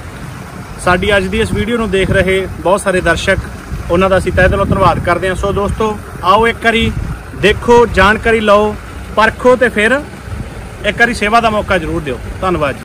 ਸਾਡੀ ਅੱਜ ਦੀ ਇਸ ਵੀਡੀਓ ਨੂੰ ਦੇਖ ਰਹੇ ਬਹੁਤ ਸਾਰੇ ਦਰਸ਼ਕ, ਉਹਨਾਂ ਦਾ ਅਸੀਂ ਤਹਿ ਦਿਲੋਂ ਧੰਨਵਾਦ ਕਰਦੇ ਹਾਂ। ਸੋ ਦੋਸਤੋ, ਆਓ ਇੱਕ ਵਾਰੀ ਦੇਖੋ, ਜਾਣਕਾਰੀ ਲਓ, ਪਰਖੋ, ਤੇ ਫਿਰ ਇੱਕ ਵਾਰੀ ਸੇਵਾ ਦਾ ਮੌਕਾ ਜ਼ਰੂਰ ਦਿਓ। ਧੰਨਵਾਦ ਜੀ।